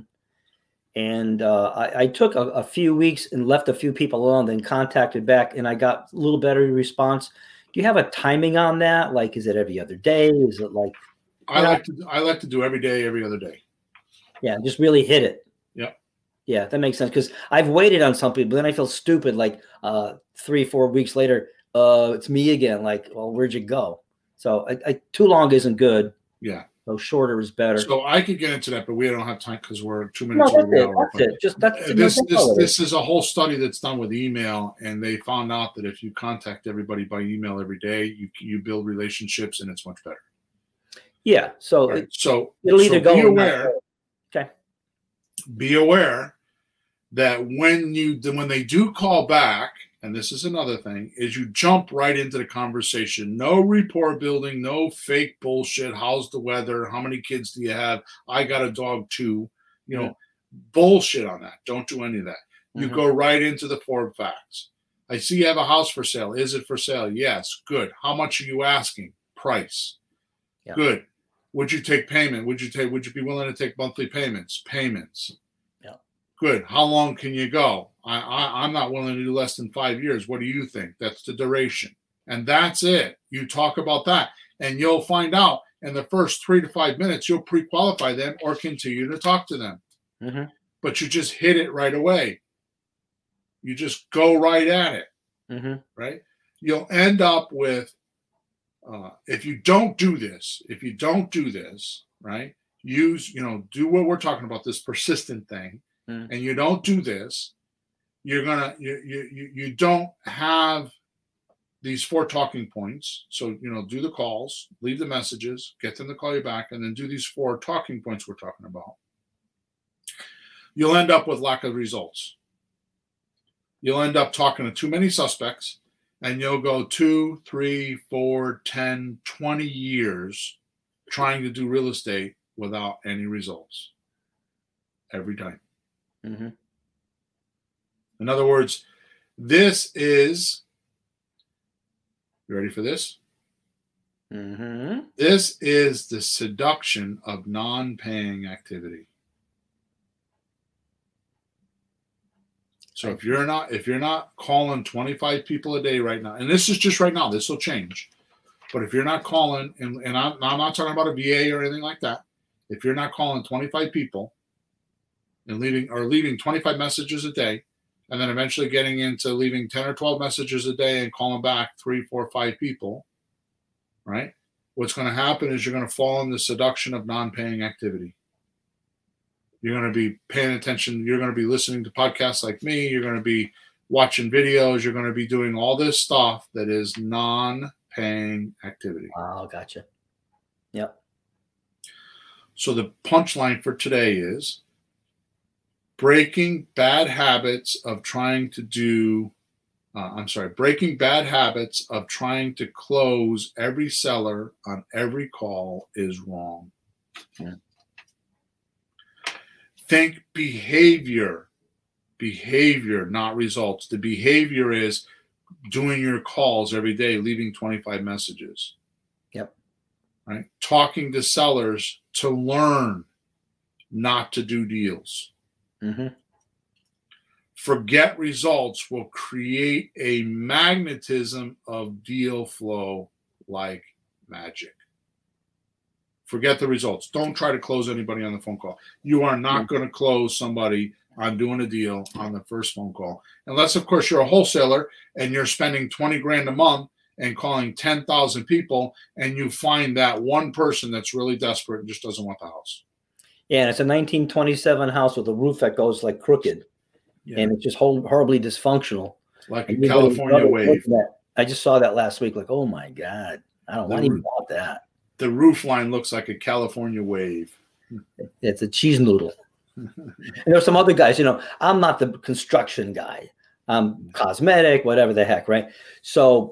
And uh, I, I took a, a few weeks and left a few people alone, then contacted back, and I got a little better response. Do you have a timing on that? Like, is it every other day? Is it like? I like to I like to do every day, every other day. Yeah, just really hit it. Yeah. Yeah, that makes sense, because I've waited on some people, but then I feel stupid. Like uh, three, four weeks later, uh, it's me again. Like, well, where'd you go? So I, I, too long isn't good. Yeah. So shorter is better. So I could get into that, but we don't have time because we're two minutes. No, that's it. That's it. Just that's this. This, this is a whole study that's done with email, and they found out that if you contact everybody by email every day, you you build relationships, and it's much better. Yeah. So right. it, so it'll either so go. Be aware. Okay. Be aware that when you when they do call back, and this is another thing, is you jump right into the conversation. No rapport building, no fake bullshit. How's the weather? How many kids do you have? I got a dog too. You know, mm-hmm. bullshit on that. Don't do any of that. You mm-hmm. go right into the four facts. I see you have a house for sale. Is it for sale? Yes. Good. How much are you asking? Price. Yeah. Good. Would you take payment? Would you take? Would you be willing to take monthly payments? Payments. Yeah. Good. How long can you go? I, I, I'm not willing to do less than five years. What do you think? That's the duration. And that's it. You talk about that. And you'll find out in the first three to five minutes, you'll pre-qualify them or continue to talk to them. Mm-hmm. But you just hit it right away. You just go right at it. Mm-hmm. Right? You'll end up with, uh, if you don't do this, if you don't do this, right? Use, you know, do what we're talking about, this persistent thing. Mm-hmm. And you don't do this, you're gonna you, you you don't have these four talking points. So, you know, do the calls, leave the messages, get them to call you back, and then do these four talking points we're talking about. You'll end up with lack of results. You'll end up talking to too many suspects, and you'll go two, three, four, ten, twenty years trying to do real estate without any results. Every time. Mm-hmm. In other words, this is, you ready for this? Mm-hmm. This is the seduction of non-paying activity. So if you're not if you're not calling twenty-five people a day right now, and this is just right now, this will change. But if you're not calling, and, and I'm, I'm not talking about a V A or anything like that, if you're not calling twenty-five people and leaving or leaving twenty-five messages a day, and then eventually getting into leaving ten or twelve messages a day and calling back three, four, five people, right? What's going to happen is you're going to fall in the seduction of non-paying activity. You're going to be paying attention. You're going to be listening to podcasts like me. You're going to be watching videos. You're going to be doing all this stuff that is non-paying activity. Oh, gotcha. Yep. So the punchline for today is breaking bad habits of trying to do, uh, I'm sorry, breaking bad habits of trying to close every seller on every call is wrong. Yeah. Think behavior, behavior, not results. The behavior is doing your calls every day, leaving twenty-five messages. Yep. Right. Talking to sellers to learn not to do deals. Mm-hmm. Forget results will create a magnetism of deal flow like magic. Forget the results. Don't try to close anybody on the phone call. You are not going to close somebody on doing a deal on the first phone call. Unless, of course, you're a wholesaler and you're spending twenty grand a month and calling ten thousand people, and you find that one person that's really desperate and just doesn't want the house. Yeah, and it's a nineteen twenty-seven house with a roof that goes like crooked. Yeah. And it's just horribly dysfunctional. Like a California wave. I just saw that last week. Like, oh, my God. I don't want even want that. The roof line looks like a California wave. It's a cheese noodle. And there's some other guys, you know, I'm not the construction guy. I'm cosmetic, whatever the heck, right? So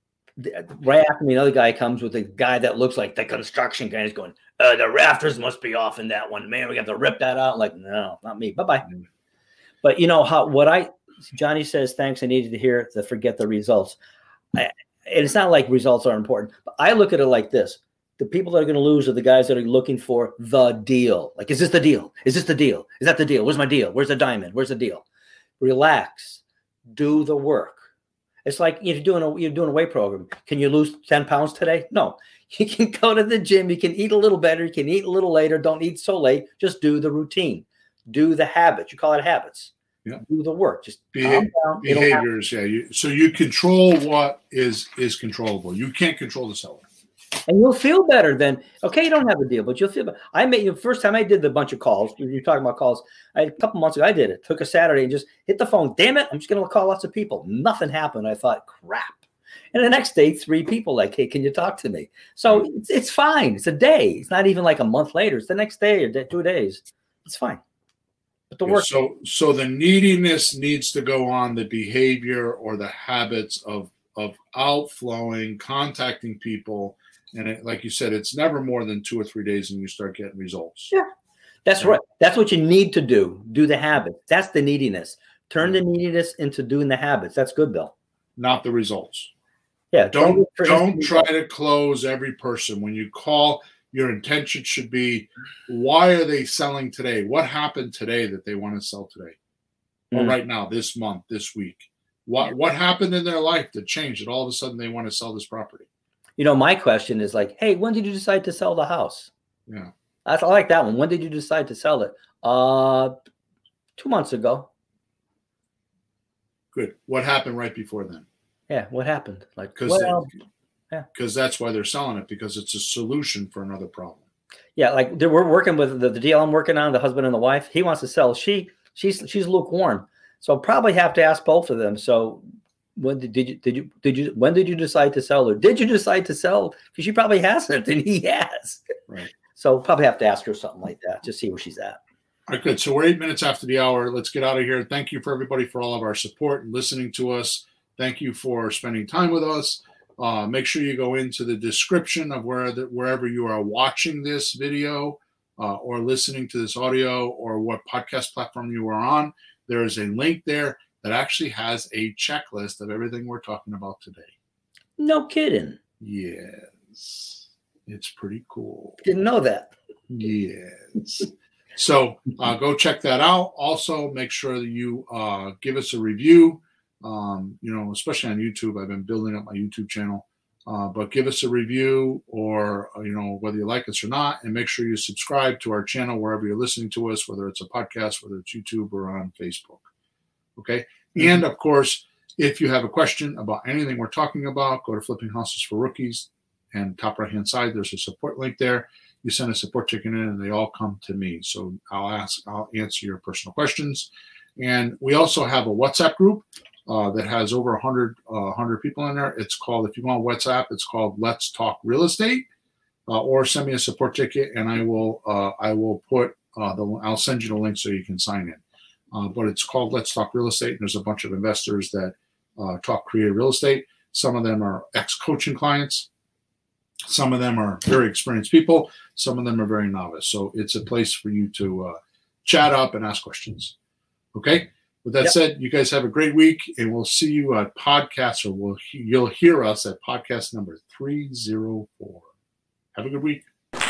right after me, another guy comes with a guy that looks like the construction guy. He's going, uh, the rafters must be off in that one. Man, we got to rip that out. Like, no, not me. Bye-bye. Mm. But, you know, how what I – Johnny says, thanks, I needed to hear to forget the results. I, and it's not like results are important. But I look at it like this. The people that are going to lose are the guys that are looking for the deal. Like, is this the deal? Is this the deal? Is that the deal? Where's my deal? Where's the diamond? Where's the deal? Relax. Do the work. It's like if you're doing a you're doing a weight program. Can you lose ten pounds today? No. You can go to the gym. You can eat a little better. You can eat a little later. Don't eat so late. Just do the routine. Do the habits. You call it habits. Yeah. Do the work. Just Beha- down, behaviors. Yeah. You, so you control what is is controllable. You can't control the seller. And you'll feel better than, okay, you don't have a deal, but you'll feel better. I made the first time I did the bunch of calls. You're talking about calls. I, a couple months ago, I did it. Took a Saturday and just hit the phone. Damn it. I'm just going to call lots of people. Nothing happened. I thought, crap. And the next day, three people like, hey, can you talk to me? So it's, it's fine. It's a day. It's not even like a month later. It's the next day or day, two days. It's fine. But the work. So, so the neediness needs to go on the behavior or the habits of, of outflowing, contacting people. And it, like you said, it's never more than two or three days and you start getting results. Yeah, that's right. That's what you need to do. Do the habits. That's the neediness. Turn the neediness into doing the habits. That's good, Bill. Not the results. Yeah. Don't don't try to close every person. When you call, your intention should be, why are they selling today? What happened today that they want to sell today? Mm. Or right now, this month, this week? What yeah. what happened in their life that changed that all of a sudden they want to sell this property? You know, my question is like, hey, when did you decide to sell the house? Yeah. I, I like that one. When did you decide to sell it? Uh, two months ago. Good. What happened right before then? Yeah. What happened? Like, because well, yeah. that's why they're selling it, because it's a solution for another problem. Yeah. Like we're working with the, the deal I'm working on, the husband and the wife. He wants to sell. She, she's, she's lukewarm. So I'll probably have to ask both of them. So when did, did you, did you, did you, when did you decide to sell, or did you decide to sell? Because she probably hasn't and he has. Right. So probably have to ask her something like that to see where she's at. All right, good. So we're eight minutes after the hour. Let's get out of here. Thank you for everybody for all of our support and listening to us. Thank you for spending time with us. Uh, make sure you go into the description of where the, wherever you are watching this video uh, or listening to this audio, or what podcast platform you are on. There is a link there that actually has a checklist of everything we're talking about today. No kidding. Yeah. is. It's pretty cool. Didn't know that. Yes. So uh, go check that out. Also, make sure that you uh, give us a review. Um, you know, especially on YouTube. I've been building up my YouTube channel. Uh, but give us a review, or, you know, whether you like us or not, and make sure you subscribe to our channel wherever you're listening to us, whether it's a podcast, whether it's YouTube, or on Facebook. Okay. Mm-hmm. And of course, if you have a question about anything we're talking about, go to Flipping Houses for Rookies, and top right hand side, there's a support link there. You send a support ticket in, and they all come to me. So I'll ask, I'll answer your personal questions. And we also have a WhatsApp group Uh, that has over one hundred, uh, one hundred people in there. It's called, if you want WhatsApp, it's called Let's Talk Real Estate, uh, or send me a support ticket, and I will uh, I will put uh, the I'll send you the link so you can sign in. Uh, but it's called Let's Talk Real Estate, and there's a bunch of investors that uh, talk creative real estate. Some of them are ex-coaching clients. Some of them are very experienced people. Some of them are very novice. So it's a place for you to uh, chat up and ask questions. Okay. With that yep. said, you guys have a great week, and we'll see you at podcast, or we'll, you'll hear us at podcast number three oh four. Have a good week.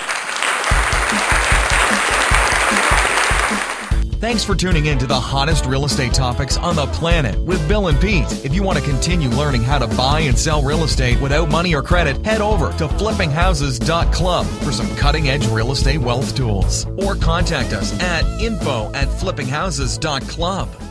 Thanks for tuning in to the hottest real estate topics on the planet with Bill and Pete. If you want to continue learning how to buy and sell real estate without money or credit, head over to flipping houses dot club for some cutting-edge real estate wealth tools. Or contact us at info at flipping houses dot club.